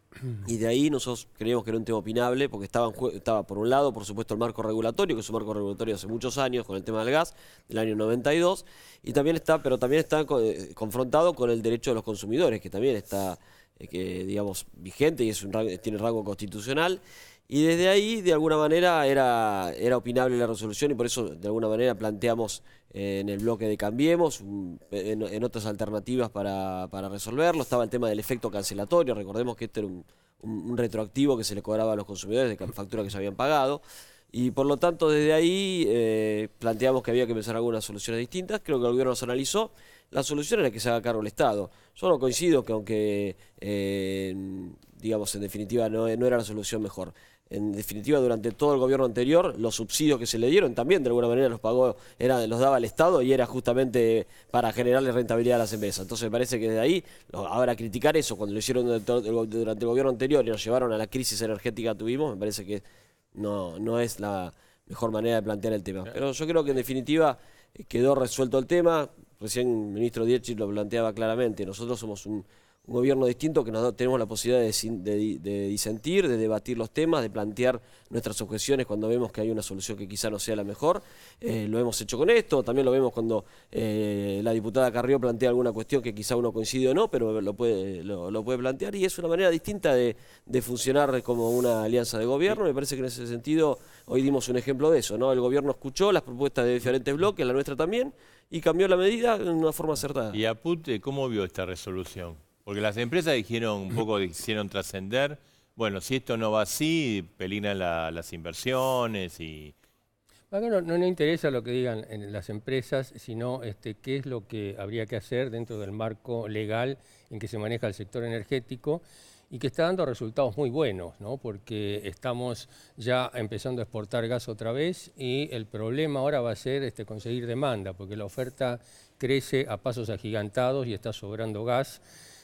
Y de ahí nosotros creemos que era un tema opinable, porque estaba, en estaba por un lado, por supuesto, el marco regulatorio, que es un marco regulatorio hace muchos años, con el tema del gas, del año noventa y dos, y también está, pero también está eh, confrontado con el derecho de los consumidores, que también está, eh, que, digamos, vigente y es un, tiene rango constitucional. Y desde ahí, de alguna manera, era, era opinable la resolución y por eso, de alguna manera, planteamos eh, en el bloque de Cambiemos, un, en, en otras alternativas para, para resolverlo. Estaba el tema del efecto cancelatorio. Recordemos que este era un, un, un retroactivo que se le cobraba a los consumidores de facturas que se habían pagado. Y por lo tanto, desde ahí eh, planteamos que había que pensar algunas soluciones distintas. Creo que el gobierno nos analizó. La solución era que se haga cargo el Estado. Yo no coincido que aunque, eh, digamos, en definitiva no, no era la solución mejor. En definitiva, durante todo el gobierno anterior, los subsidios que se le dieron también de alguna manera los pagó, era, los daba el Estado y era justamente para generarle rentabilidad a las empresas. Entonces me parece que desde ahí, ahora criticar eso cuando lo hicieron durante el gobierno anterior y nos llevaron a la crisis energética que tuvimos, me parece que no, no es la mejor manera de plantear el tema. Pero yo creo que en definitiva quedó resuelto el tema. Recién el ministro Dietschy lo planteaba claramente. Nosotros somos un, un gobierno distinto que nos tenemos la posibilidad de, de, de disentir, de debatir los temas, de plantear nuestras objeciones cuando vemos que hay una solución que quizá no sea la mejor. Eh, lo hemos hecho con esto, también lo vemos cuando eh, la diputada Carrió plantea alguna cuestión que quizá uno coincide o no, pero lo puede, lo, lo puede plantear y es una manera distinta de, de funcionar como una alianza de gobierno. Me parece que en ese sentido hoy dimos un ejemplo de eso, ¿no? El gobierno escuchó las propuestas de diferentes bloques, la nuestra también, y cambió la medida de una forma acertada. ¿Y Aput cómo vio esta resolución? Porque las empresas dijeron, un poco hicieron trascender, bueno, si esto no va así, peligran la, las inversiones y... Acá no, no nos interesa lo que digan en las empresas, sino este, qué es lo que habría que hacer dentro del marco legal en que se maneja el sector energético y que está dando resultados muy buenos, ¿no? Porque estamos ya empezando a exportar gas otra vez y el problema ahora va a ser este, conseguir demanda, porque la oferta crece a pasos agigantados y está sobrando gas.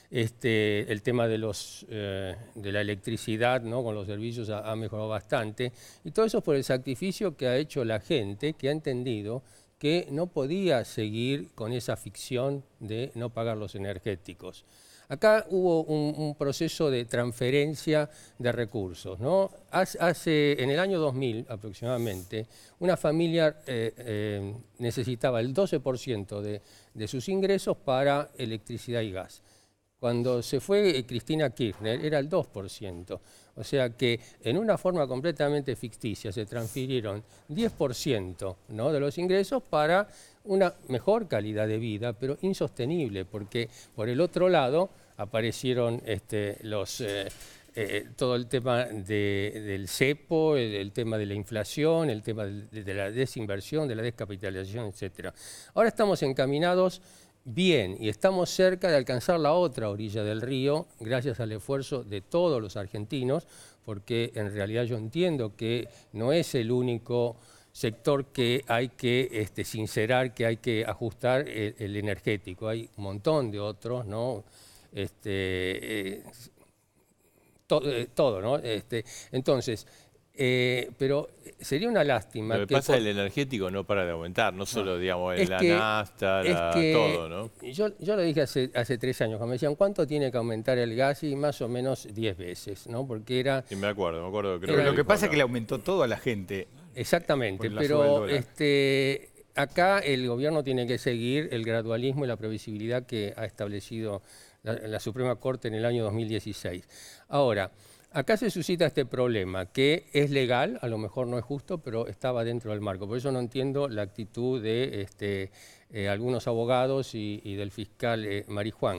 Este, el tema de, los, eh, de la electricidad, ¿no? Con los servicios ha, ha mejorado bastante y todo eso por el sacrificio que ha hecho la gente que ha entendido que no podía seguir con esa ficción de no pagar los energéticos. Acá hubo un, un proceso de transferencia de recursos, ¿no? Hace, hace, en el año dos mil aproximadamente, una familia eh, eh, necesitaba el doce por ciento de, de sus ingresos para electricidad y gas. Cuando se fue Cristina Kirchner era el dos por ciento. O sea que en una forma completamente ficticia se transfirieron diez por ciento, ¿no? de los ingresos para una mejor calidad de vida, pero insostenible, porque por el otro lado aparecieron este, los, eh, eh, todo el tema de, del cepo, el, el tema de la inflación, el tema de, de la desinversión, de la descapitalización, etcétera. Ahora estamos encaminados bien y estamos cerca de alcanzar la otra orilla del río gracias al esfuerzo de todos los argentinos, porque en realidad yo entiendo que no es el único sector que hay que este, sincerar, que hay que ajustar el, el energético. Hay un montón de otros, ¿no? Este, eh, to, eh, todo, ¿no? Este, entonces, eh, pero sería una lástima. Lo que, que pasa por... es el energético no para de aumentar, no solo, no, digamos, es la que, nafta, la, que todo, ¿no? Yo, yo lo dije hace, hace tres años, cuando me decían, ¿cuánto tiene que aumentar el gas? Y más o menos diez veces, ¿no? Porque era... Sí, me acuerdo, me acuerdo. Creo pero que lo que pasa es que le aumentó todo a la gente. Exactamente, pero este, acá el gobierno tiene que seguir el gradualismo y la previsibilidad que ha establecido la, la Suprema Corte en el año dos mil dieciséis. Ahora, acá se suscita este problema, que es legal, a lo mejor no es justo, pero estaba dentro del marco. Por eso no entiendo la actitud de este, eh, algunos abogados y, y del fiscal eh, Marijuán.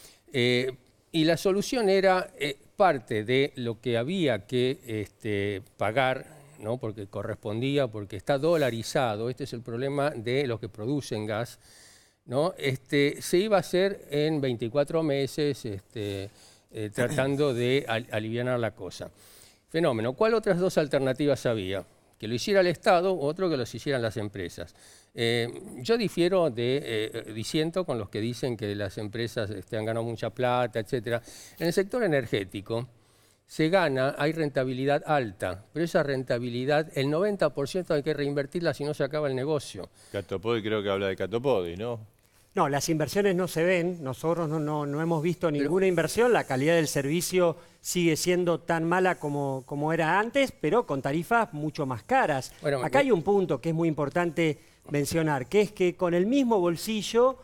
Eh, y la solución era eh, parte de lo que había que este, pagar, ¿no? Porque correspondía, porque está dolarizado, este es el problema de los que producen gas, ¿no? Este, se iba a hacer en veinticuatro meses, este, eh, tratando de al, aliviar la cosa. Fenómeno. ¿Cuál otras dos alternativas había? Que lo hiciera el Estado, otro que los hicieran las empresas. Eh, yo difiero de, eh, disiento con los que dicen que las empresas este, han ganado mucha plata, etcétera. En el sector energético se gana, hay rentabilidad alta, pero esa rentabilidad, el noventa por ciento hay que reinvertirla si no se acaba el negocio. Catopodi creo que habla de Catopodi, ¿no? No, las inversiones no se ven, nosotros no, no, no hemos visto ninguna inversión, la calidad del servicio sigue siendo tan mala como, como era antes, pero con tarifas mucho más caras. Bueno, acá hay un punto que es muy importante mencionar, que es que con el mismo bolsillo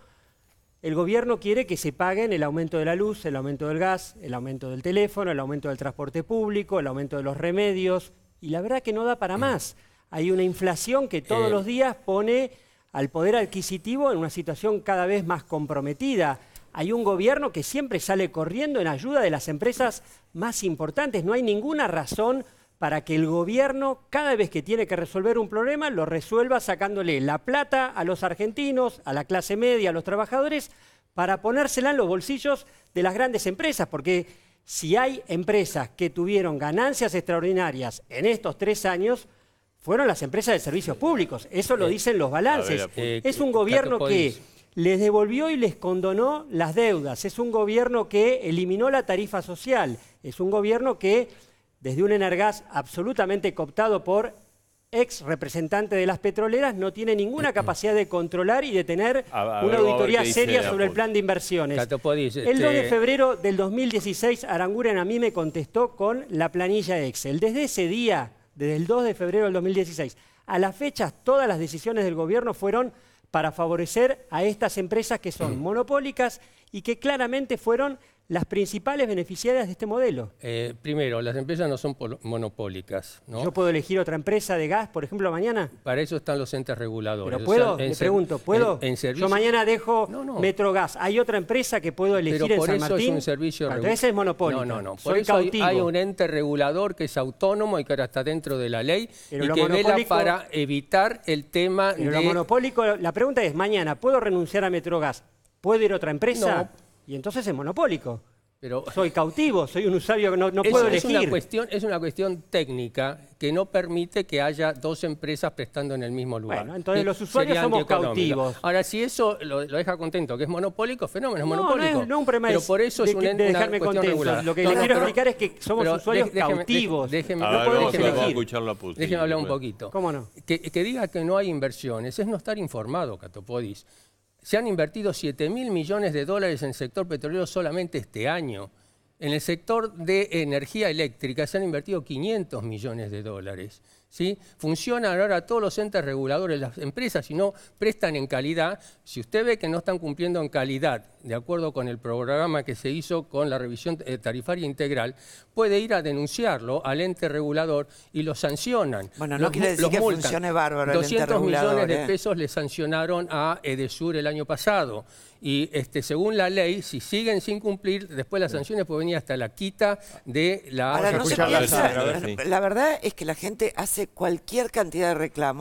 el gobierno quiere que se paguen el aumento de la luz, el aumento del gas, el aumento del teléfono, el aumento del transporte público, el aumento de los remedios, y la verdad que no da para más. Hay una inflación que todos Eh. los días pone al poder adquisitivo en una situación cada vez más comprometida. Hay un gobierno que siempre sale corriendo en ayuda de las empresas más importantes. No hay ninguna razón para que el gobierno, cada vez que tiene que resolver un problema, lo resuelva sacándole la plata a los argentinos, a la clase media, a los trabajadores, para ponérsela en los bolsillos de las grandes empresas. Porque si hay empresas que tuvieron ganancias extraordinarias en estos tres años, fueron las empresas de servicios públicos. Eso lo dicen los balances. A ver, eh, es un gobierno que Catopodis. les devolvió y les condonó las deudas. Es un gobierno que eliminó la tarifa social. Es un gobierno que, desde un Energas absolutamente cooptado por ex representante de las petroleras, no tiene ninguna capacidad de controlar y de tener A- a una ver, vamos a ver auditoría qué dice seria la sobre el Pol. plan de inversiones. Catopodis, El dos de este- febrero del dos mil dieciséis, Aranguren a mí me contestó con la planilla Excel. Desde ese día, desde el dos de febrero del dos mil dieciséis, a la fecha, todas las decisiones del gobierno fueron para favorecer a estas empresas que son monopólicas y que claramente fueron las principales beneficiarias de este modelo. Eh, primero, las empresas no son polo- monopólicas, ¿no? ¿Yo puedo elegir otra empresa de gas, por ejemplo, mañana? Para eso están los entes reguladores. ¿Pero O puedo? sea, en Le ser- pregunto, ¿puedo? En, en Yo servicio- mañana dejo No, no. Metrogas. ¿Hay otra empresa que puedo elegir Pero en por San eso Martín? es un servicio Bueno, regulado. entonces es monopólica. No, no, no. Por Soy eso hay, cautivo. hay un ente regulador que es autónomo y que ahora está dentro de la ley Pero y lo que vela monopólico- para evitar el tema Pero de... lo monopólico, la pregunta es, mañana, ¿puedo renunciar a Metrogas? ¿Puedo ir a otra empresa? No. Y entonces es monopólico. Pero soy cautivo, soy un usuario que no, no es, puedo es elegir. una cuestión, es una cuestión técnica que no permite que haya dos empresas prestando en el mismo lugar. Bueno, entonces Sí, los usuarios sería somos antieconómico. cautivos. Ahora, si eso lo, lo deja contento, que es monopólico, fenómeno, es No, monopólico. no es, no es un problema pero es por eso de, es un, que- en- de una dejarme cuestión contento. regular. Lo que No, les no, quiero pero- explicar es que somos pero usuarios dej- déjeme- cautivos. Déjeme, A no ver, podemos vamos a- vamos a elegir. escucharlo a Putin. Déjeme hablar un Bueno. poquito. ¿Cómo no? Que, que diga que no hay inversiones es no estar informado, Catopodis. Se han invertido siete mil millones de dólares en el sector petrolero solamente este año. En el sector de energía eléctrica se han invertido quinientos millones de dólares. ¿Sí? Funcionan ahora todos los entes reguladores, las empresas, si no prestan en calidad. Si usted ve que no están cumpliendo en calidad, de acuerdo con el programa que se hizo con la revisión eh, tarifaria integral, puede ir a denunciarlo al ente regulador y lo sancionan. Bueno, no Los quiere mu- decir los que multan. funcione bárbaro el ente doscientos regulador, millones de ¿eh? pesos le sancionaron a Edesur el año pasado. Y este, según la ley, si siguen sin cumplir, después las sanciones pueden venir hasta la quita de la... Ahora, no se escucharla, piensa- a ver, sí. la verdad es que la gente hace cualquier cantidad de reclamos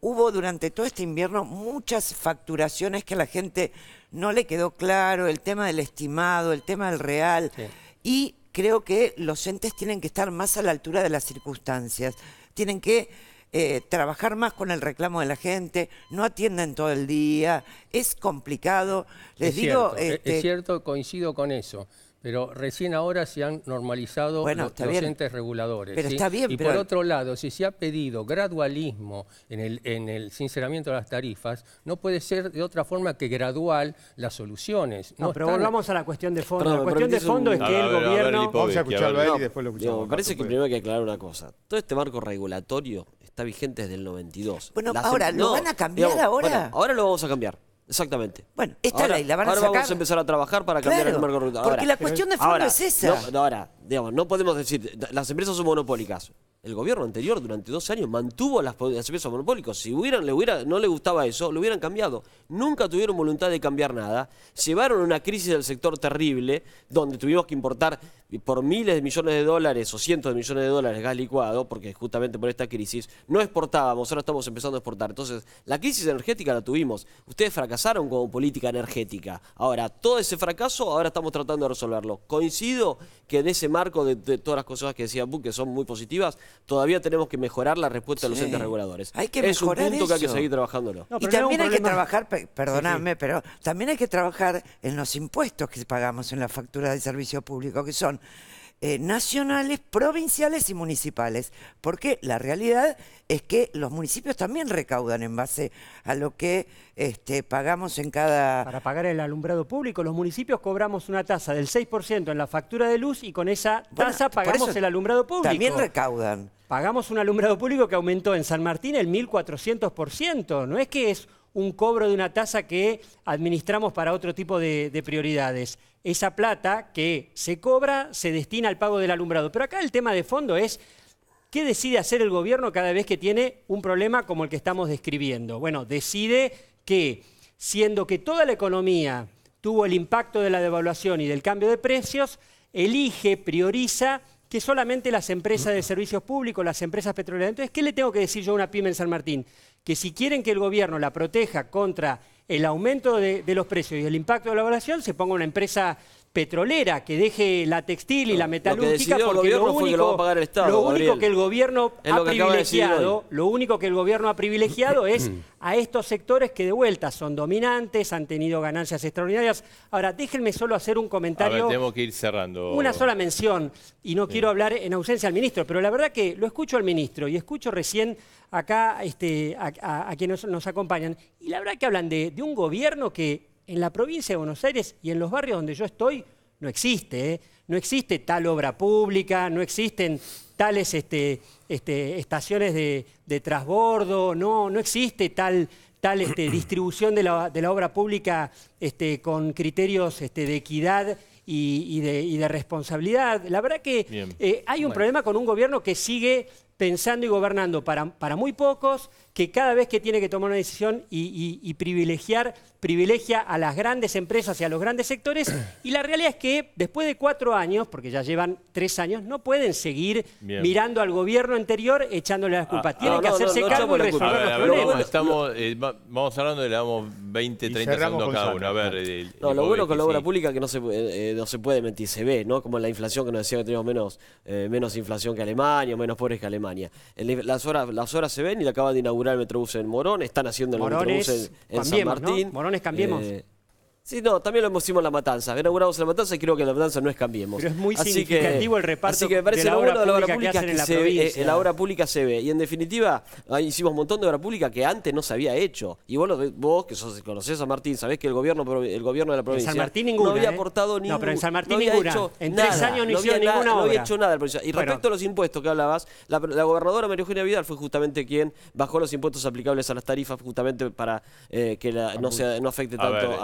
hubo durante todo este invierno muchas facturaciones que a la gente no le quedó claro, el tema del estimado, el tema del real, sí. Y creo que los entes tienen que estar más a la altura de las circunstancias, tienen que eh, trabajar más con el reclamo de la gente, no atienden todo el día, es complicado. Les es digo, cierto, este, es cierto, coincido con eso. Pero recién ahora se han normalizado bueno, los, los entes reguladores. Pero ¿sí? está bien, y pero... por otro lado, si se ha pedido gradualismo en el, en el sinceramiento de las tarifas, no puede ser de otra forma que gradual las soluciones. No, no pero están... volvamos a la cuestión de fondo. Perdón, la cuestión de fondo un... es que el gobierno... Vamos a escucharlo a él y después lo escuchamos. No, me parece que primero hay que aclarar una cosa. Todo este marco regulatorio está vigente desde el noventa y dos. Bueno, Las ahora, em... ¿lo no, van a cambiar digamos, ahora? Bueno, ahora lo vamos a cambiar. Exactamente. Bueno, esta ahora, ley la van a ahora sacar. vamos a empezar a trabajar para cambiar Claro, el marco regulatorio. Porque ahora, la cuestión de fondo ahora, es esa. No, ahora, digamos, no podemos decir, las empresas son monopólicas. El gobierno anterior durante dos años mantuvo las, las empresas monopólicas. Si hubieran, le hubiera, no le gustaba eso, lo hubieran cambiado. Nunca tuvieron voluntad de cambiar nada. Llevaron una crisis del sector terrible, donde tuvimos que importar por miles de millones de dólares o cientos de millones de dólares gas licuado, porque justamente por esta crisis no exportábamos, ahora estamos empezando a exportar. Entonces, la crisis energética la tuvimos. Ustedes fracasaron como política energética. Ahora, todo ese fracaso, ahora estamos tratando de resolverlo. Coincido que en ese marco de, de todas las cosas que decía Buc, que son muy positivas, todavía tenemos que mejorar la respuesta Sí. de los entes reguladores. Hay que es un mejorar punto que hay que eso. seguir trabajándolo. No, y pero no también es hay un que problema- trabajar, pe- perdóname, Sí, sí. pero también hay que trabajar en los impuestos que pagamos en la factura de servicio público, que son eh, nacionales, provinciales y municipales. Porque la realidad es que los municipios también recaudan en base a lo que este, pagamos en cada... Para pagar el alumbrado público, los municipios cobramos una tasa del seis por ciento en la factura de luz y con esa Bueno, tasa por pagamos eso el alumbrado público. También recaudan. Pagamos un alumbrado público que aumentó en San Martín el mil cuatrocientos por ciento. No es que es un cobro de una tasa que administramos para otro tipo de, de prioridades. Esa plata que se cobra se destina al pago del alumbrado. Pero acá el tema de fondo es ¿qué decide hacer el gobierno cada vez que tiene un problema como el que estamos describiendo? Bueno, decide que, siendo que toda la economía tuvo el impacto de la devaluación y del cambio de precios, elige, prioriza que solamente las empresas de servicios públicos, las empresas petroleras. Entonces, ¿qué le tengo que decir yo a una pyme en San Martín? Que si quieren que el gobierno la proteja contra el aumento de, de los precios y el impacto de la devaluación, se ponga una empresa petrolera que deje la textil y la metalúrgica, decidió el porque lo gobierno fue que lo va a único, pagar el Estado, lo único Gabriel. que el gobierno Es ha lo que acaba de decir privilegiado, hoy. lo único que el gobierno ha privilegiado es a estos sectores que de vuelta son dominantes, han tenido ganancias extraordinarias. Ahora, déjenme solo hacer un A comentario. ver, tenemos que ir cerrando. Una sola mención, y no quiero hablar en ausencia al ministro, pero la verdad que lo escucho al ministro y escucho recién acá este, a, a- a quienes nos acompañan, y la verdad que hablan de, de un gobierno que en la provincia de Buenos Aires y en los barrios donde yo estoy no existe, ¿eh? No existe tal obra pública, no existen tales este, este, estaciones de, de transbordo, no, no existe tal, tal este, distribución de la, de la obra pública este, con criterios este, de equidad y, y de, y de responsabilidad. La verdad que Bien. eh, hay un Bueno. problema con un gobierno que sigue pensando y gobernando para, para muy pocos, que cada vez que tiene que tomar una decisión y, y- y privilegiar, privilegia a las grandes empresas y a los grandes sectores. Y la realidad es que después de cuatro años, porque ya llevan tres años, no pueden seguir Bien. mirando al gobierno anterior echándole las culpas. Ah, Tienen no, que no, hacerse no, no cargo echamos y la culpa. resolver A ver, los a ver, problemas. vamos, estamos, eh, va- vamos hablando, le damos veinte, treinta cerramos segundos con cada uno. A Sandra. ver, el- No, el lo bueno Bobby, con la que obra sí. pública es que no se, puede- eh, no se puede mentir, se ve, ¿no? Como la inflación que nos decía que teníamos menos, eh, menos inflación que Alemania, o menos pobres que Alemania. El- las, obras, las obras se ven y le acaban de inaugurar el Metrobús en Morón, están haciendo el Morones, Metrobús en, en San Cambiemos, ¿no? Martín. Morones, Cambiemos. Eh, Sí, no, también lo hicimos en La Matanza. Inauguramos en La Matanza y creo que en La Matanza no es Cambiemos. Pero es muy Así significativo que, el reparto Así que me parece de la lo obra bueno de la obra pública que pública hacen que, en la se ve, provincia. eh, la obra pública se ve. Y en definitiva, ahí hicimos un montón de obra pública que antes no se había hecho. Y vos, lo- vos que sos, conocés a Martín, sabés que el gobierno, provi- el gobierno de la provincia San Martín ninguna, no había ¿eh? aportado No, ningún, pero en San Martín no había ninguna. hecho En tres nada, años no no hicieron había nada- ninguna No había obra. hecho nada la provincia. Y Bueno. respecto a los impuestos que hablabas, la, la gobernadora María Eugenia Vidal fue justamente quien bajó los impuestos aplicables a las tarifas justamente para eh, que la- no, se, no afecte A tanto ver, a, a lo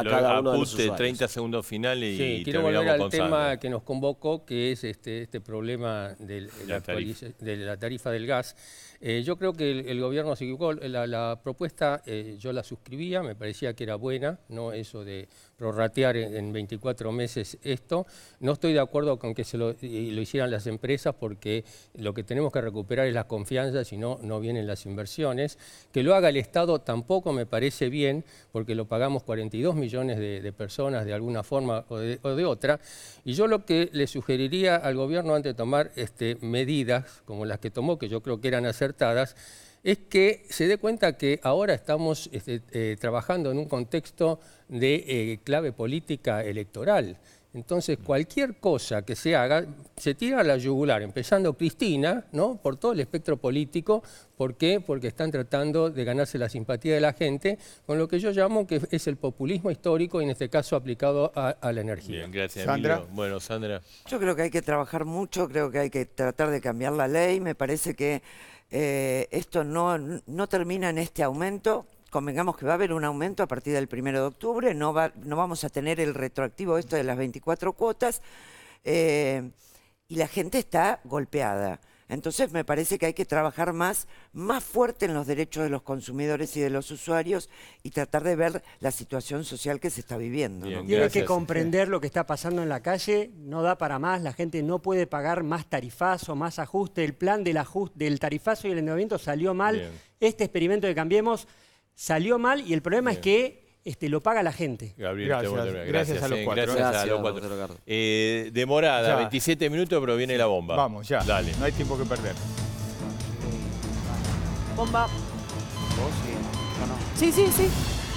Bueno, cada uno de los apunte, usuarios. treinta segundos finales Sí, y quiero terminamos volver al con tema Sandra. que nos convocó, que es este, este problema del- de la, La tarifa. actualiza- de la tarifa del gas. Eh, yo creo que el, el gobierno se equivocó. La, la propuesta eh, yo la suscribía, me parecía que era buena, no eso de prorratear en, en veinticuatro meses esto. No estoy de acuerdo con que se lo, y lo hicieran las empresas, porque lo que tenemos que recuperar es la confianza, si no, no vienen las inversiones. Que lo haga el Estado tampoco me parece bien, porque lo pagamos cuarenta y dos millones de, de personas de alguna forma o de, o de otra. Y yo lo que le sugeriría al gobierno antes de tomar este, medidas como las que tomó, que yo creo que eran acertadas, es que se dé cuenta que ahora estamos este, eh, trabajando en un contexto de eh, clave política electoral. Entonces, cualquier cosa que se haga, se tira a la yugular, empezando Cristina, ¿no? Por todo el espectro político. ¿Por qué? Porque están tratando de ganarse la simpatía de la gente, con lo que yo llamo que es el populismo histórico, y en este caso aplicado a, a la energía. Bien, gracias, Sandra. Emilio. Bueno, Sandra. Yo creo que hay que trabajar mucho, creo que hay que tratar de cambiar la ley. Me parece que eh, esto no, no termina en este aumento. Convengamos que va a haber un aumento a partir del primero de octubre, no, va, no vamos a tener el retroactivo esto de las veinticuatro cuotas, eh, y la gente está golpeada. Entonces me parece que hay que trabajar más, más fuerte en los derechos de los consumidores y de los usuarios, y tratar de ver la situación social que se está viviendo, ¿no? Y hay que comprender lo que está pasando en la calle, no da para más, la gente no puede pagar más tarifazo, más ajuste, el plan del, ajuste, del tarifazo y el endeudamiento salió mal, Bien. este experimento de Cambiemos salió mal, y el problema es que este, lo paga la gente. Gabriel, Gracias. te vuelvo a- Gracias a los eh, cuatro. Gracias, a Gracias, los cuatro. doctor Ricardo. Eh, demorada, Ya. veintisiete minutos, pero viene la bomba. Vamos, ya. Dale. No hay tiempo que perder. Bomba. ¿Vos sí? Yo no. Sí, sí, sí.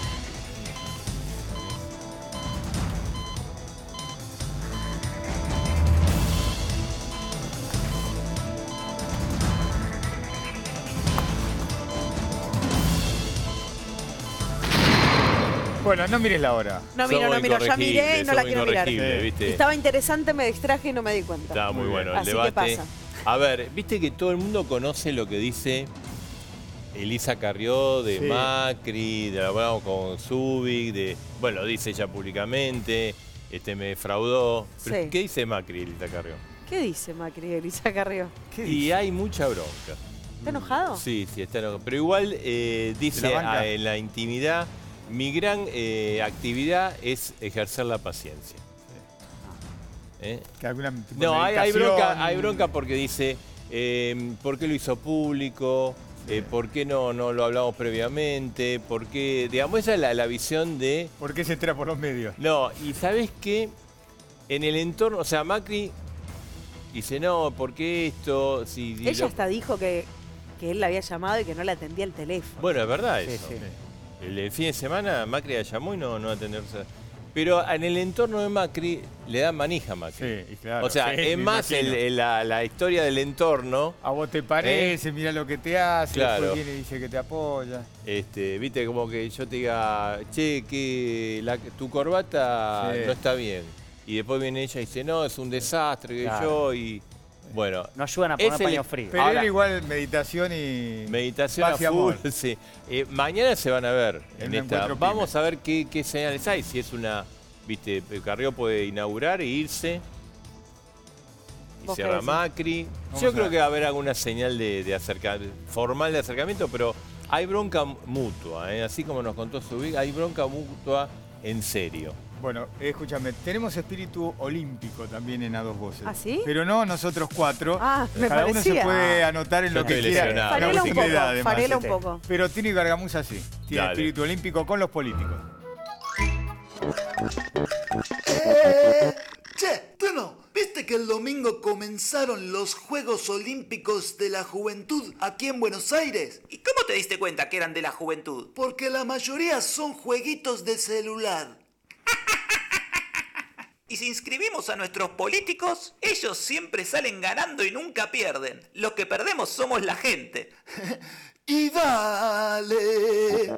Bueno, no mires la hora. No miro, no miro. Ya miré y no la quiero mirar. ¿Viste? Estaba interesante, me distraje y no me di cuenta. Está muy bueno el Así que debate. pasa. A ver, viste que todo el mundo conoce lo que dice Elisa Carrió de Sí. Macri, de hablamos con Zubik, de, bueno, lo dice ella públicamente, este me defraudó. Pero, Sí. ¿qué dice Macri, Elisa Carrió? ¿Qué dice Macri, Elisa Carrió? Y hay mucha bronca. ¿Está enojado? Sí, sí, está enojado. Pero igual eh, dice ¿La banca? ah, en la intimidad, mi gran eh, actividad es ejercer la paciencia. ¿Eh? Que alguna tipo de No, hay, hay meditación. bronca, hay bronca porque dice, eh, ¿por qué lo hizo público? Eh, ¿Por qué no, no lo hablamos previamente? ¿Por qué? Digamos, esa es la, la visión de... ¿Por qué se entera por los medios? No, y ¿sabes qué? En el entorno, o sea, Macri dice, no, ¿por qué esto? Si, si Ella lo- hasta dijo que, que él la había llamado y que no le atendía el teléfono. Bueno, es verdad Sí, eso. sí. El, el fin de semana Macri la llamó y no, no atendió. o sea, pero en el entorno de Macri le dan manija a Macri. Sí, claro. O sea, sí, es me más el- imagino. el- la, la historia del entorno. A vos te parece, mira lo que te hace, Claro. después viene y dice que te apoya. Este, viste, como que yo te diga, che, que la- tu corbata Sí. no está bien. Y después viene ella y dice, no, es un desastre, que Claro. yo, y bueno. No ayudan a poner es el- paño frío. Pero Ahora- era igual meditación y... Meditación paz a y amor. full, sí. Eh, mañana se van a ver En en un esta. encuentro Vamos pyme. a ver qué, qué señales hay. Si es una, viste, Carrió puede inaugurar e irse. Y ¿Vos qué cierra decís? Macri. Vamos Yo a creo ver. que va a haber alguna señal de, de acerca- formal de acercamiento, pero hay bronca mutua, ¿eh? Así como nos contó Zubik, hay bronca mutua en serio. Bueno, eh, escúchame, tenemos espíritu olímpico también en A Dos Voces. ¿Ah, sí? Pero no nosotros cuatro. Ah, me Cada uno se parecía. puede anotar en Yo lo que estoy quiera. lesionado. Una Farela un cuestión de poco, edad, además. farela un poco. Pero Tino y Gargamusa sí. Tiene Dale. espíritu olímpico con los políticos. Eh, che, Tano, ¿viste que el domingo comenzaron los Juegos Olímpicos de la Juventud aquí en Buenos Aires? ¿Y cómo te diste cuenta que eran de la juventud? Porque la mayoría son jueguitos de celular. Y si inscribimos a nuestros políticos, ellos siempre salen ganando y nunca pierden. Los que perdemos somos la gente. Y dale.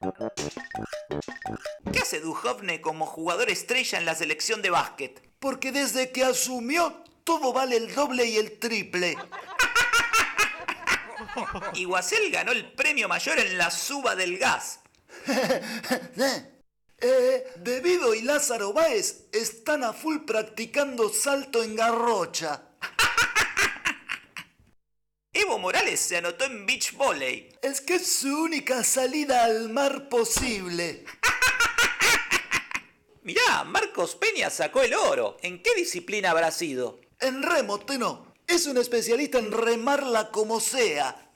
¿Qué hace Duhovne como jugador estrella en la selección de básquet? Porque desde que asumió, todo vale el doble y el triple. Y Guasel ganó el premio mayor en la suba del gas. Eh, Devido y Lázaro Báez están a full practicando salto en garrocha. Evo Morales se anotó en beach volley. Es que es su única salida al mar posible. Mirá, Marcos Peña sacó el oro. ¿En qué disciplina habrá sido? En remo, Teno. Es un especialista en remarla como sea.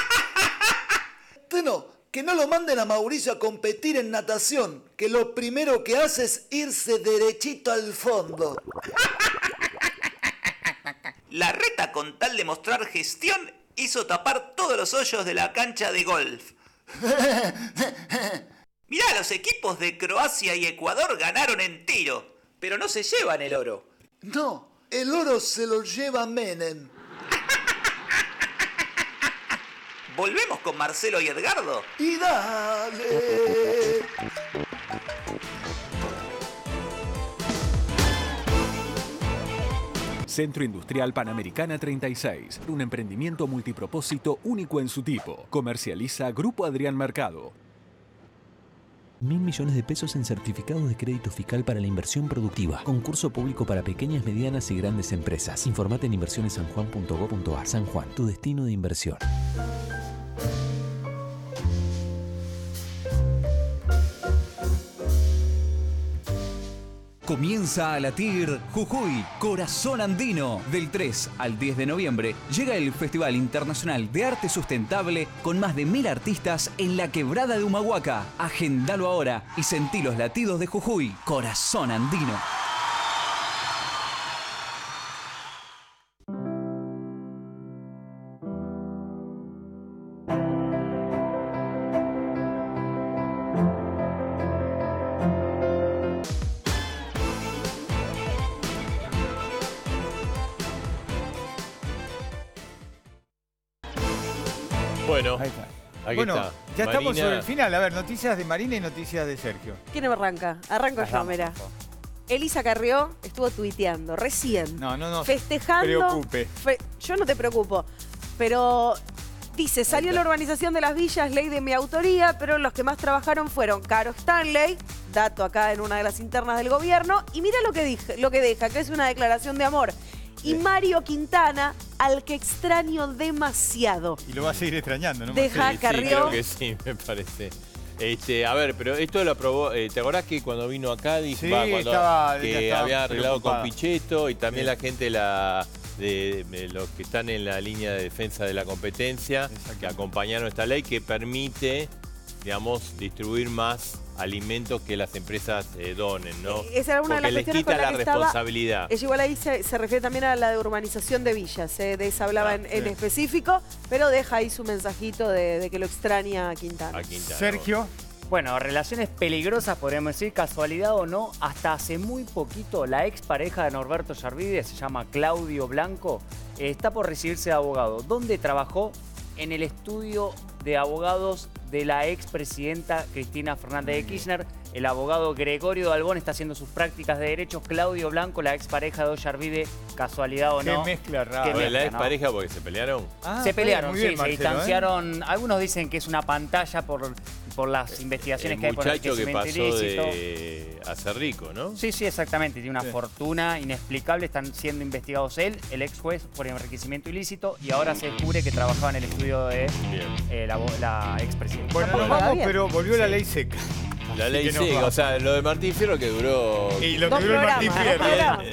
Teno, que no lo manden a Mauricio a competir en natación, que lo primero que hace es irse derechito al fondo. La reta, con tal de mostrar gestión, hizo tapar todos los hoyos de la cancha de golf. Mirá, los equipos de Croacia y Ecuador ganaron en tiro, pero no se llevan el oro. No, el oro se lo lleva Menem. ¿Volvemos con Marcelo y Edgardo? Y dale. Centro Industrial Panamericana treinta y seis, un emprendimiento multipropósito único en su tipo. Comercializa Grupo Adrián Mercado. Mil millones de pesos en certificados de crédito fiscal para la inversión productiva. Concurso público para pequeñas, medianas y grandes empresas. Informate en inversiones san juan punto gob punto ar. San Juan, tu destino de inversión. Comienza a latir Jujuy, Corazón Andino. Del tres al diez de noviembre llega el Festival Internacional de Arte Sustentable con más de mil artistas en la Quebrada de Humahuaca. Agendalo ahora y sentí los latidos de Jujuy, Corazón Andino. Bueno, ahí está. Aquí bueno, está. ya estamos Marina. sobre el final. A ver, noticias de Marina y noticias de Sergio. ¿Quién arranca? Arranco yo, Arranca, mira. Elisa Carrió estuvo tuiteando recién. No, no, no. Festejando. Preocupe. fe- yo no te preocupo. Pero dice, salió la urbanización de las villas, ley de mi autoría, pero los que más trabajaron fueron Caro Stanley, dato acá en una de las internas del gobierno, y mira lo que, dije, lo que deja, que es una declaración de amor. Y Mario Quintana, al que extraño demasiado. Y lo va a seguir extrañando, ¿no? Deja Sí, sí, Carrió. creo que sí, me parece. Este, a ver, pero esto lo aprobó. eh, ¿Te acordás que cuando vino acá dijo Sí, va, cuando, estaba- que ella estaba había arreglado preocupada. con Pichetto y también Sí. la gente la de, de los que están en la línea de defensa de la competencia que acompañaron esta ley que permite, digamos, distribuir más alimentos que las empresas eh, donen, ¿no? Esa era una de Porque las les cuestiones quita con la la que estaba. responsabilidad. Ella igual ahí se, se refiere también a la de urbanización de villas, eh, de esa hablaba Ah, en, en sí. específico, pero deja ahí su mensajito de, de que lo extraña a Quintana. Sergio. Bueno, relaciones peligrosas, podríamos decir, casualidad o no. Hasta hace muy poquito, la expareja de Norberto Yarvide, se llama Claudio Blanco, eh, está por recibirse de abogado. ¿Dónde trabajó? En el estudio de abogados de la expresidenta Cristina Fernández de Kirchner. El abogado Gregorio Dalbón está haciendo sus prácticas de derecho. Claudio Blanco, la expareja de Ollarvide, casualidad o Qué no. mezcla rara. Qué Bueno, la mezcla, ex ¿no? pareja porque se pelearon. Ah, se pelearon, muy sí, bien, se Marcelo, ¿eh? distanciaron. Algunos dicen que es una pantalla por, por las investigaciones El que hay por el muchacho que enriquecimiento pasó ilícito. de a ser rico, ¿no? Sí, sí, exactamente. Tiene una Sí. fortuna inexplicable. Están siendo investigados él, el ex juez, por enriquecimiento ilícito. Y ahora se descubre que trabajaba en el estudio de eh, la, la expresidenta. Bueno, nos vamos, pero volvió la ley seca. La Así ley que nos seca, vamos. o sea, lo de Martín Fierro que duró... Y lo que duró el Martín Fierro.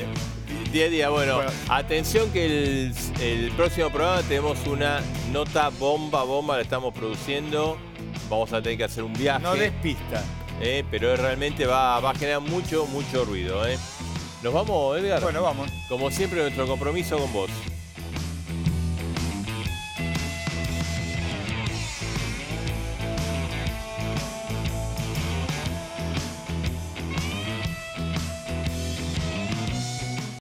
diez días, bueno, atención que el, el próximo programa tenemos una nota bomba, bomba, la estamos produciendo. Vamos a tener que hacer un viaje. No despista. Eh, pero realmente va, va a generar mucho, mucho ruido. Eh. ¿Nos vamos, Edgar? Bueno, vamos. Como siempre, nuestro compromiso con vos.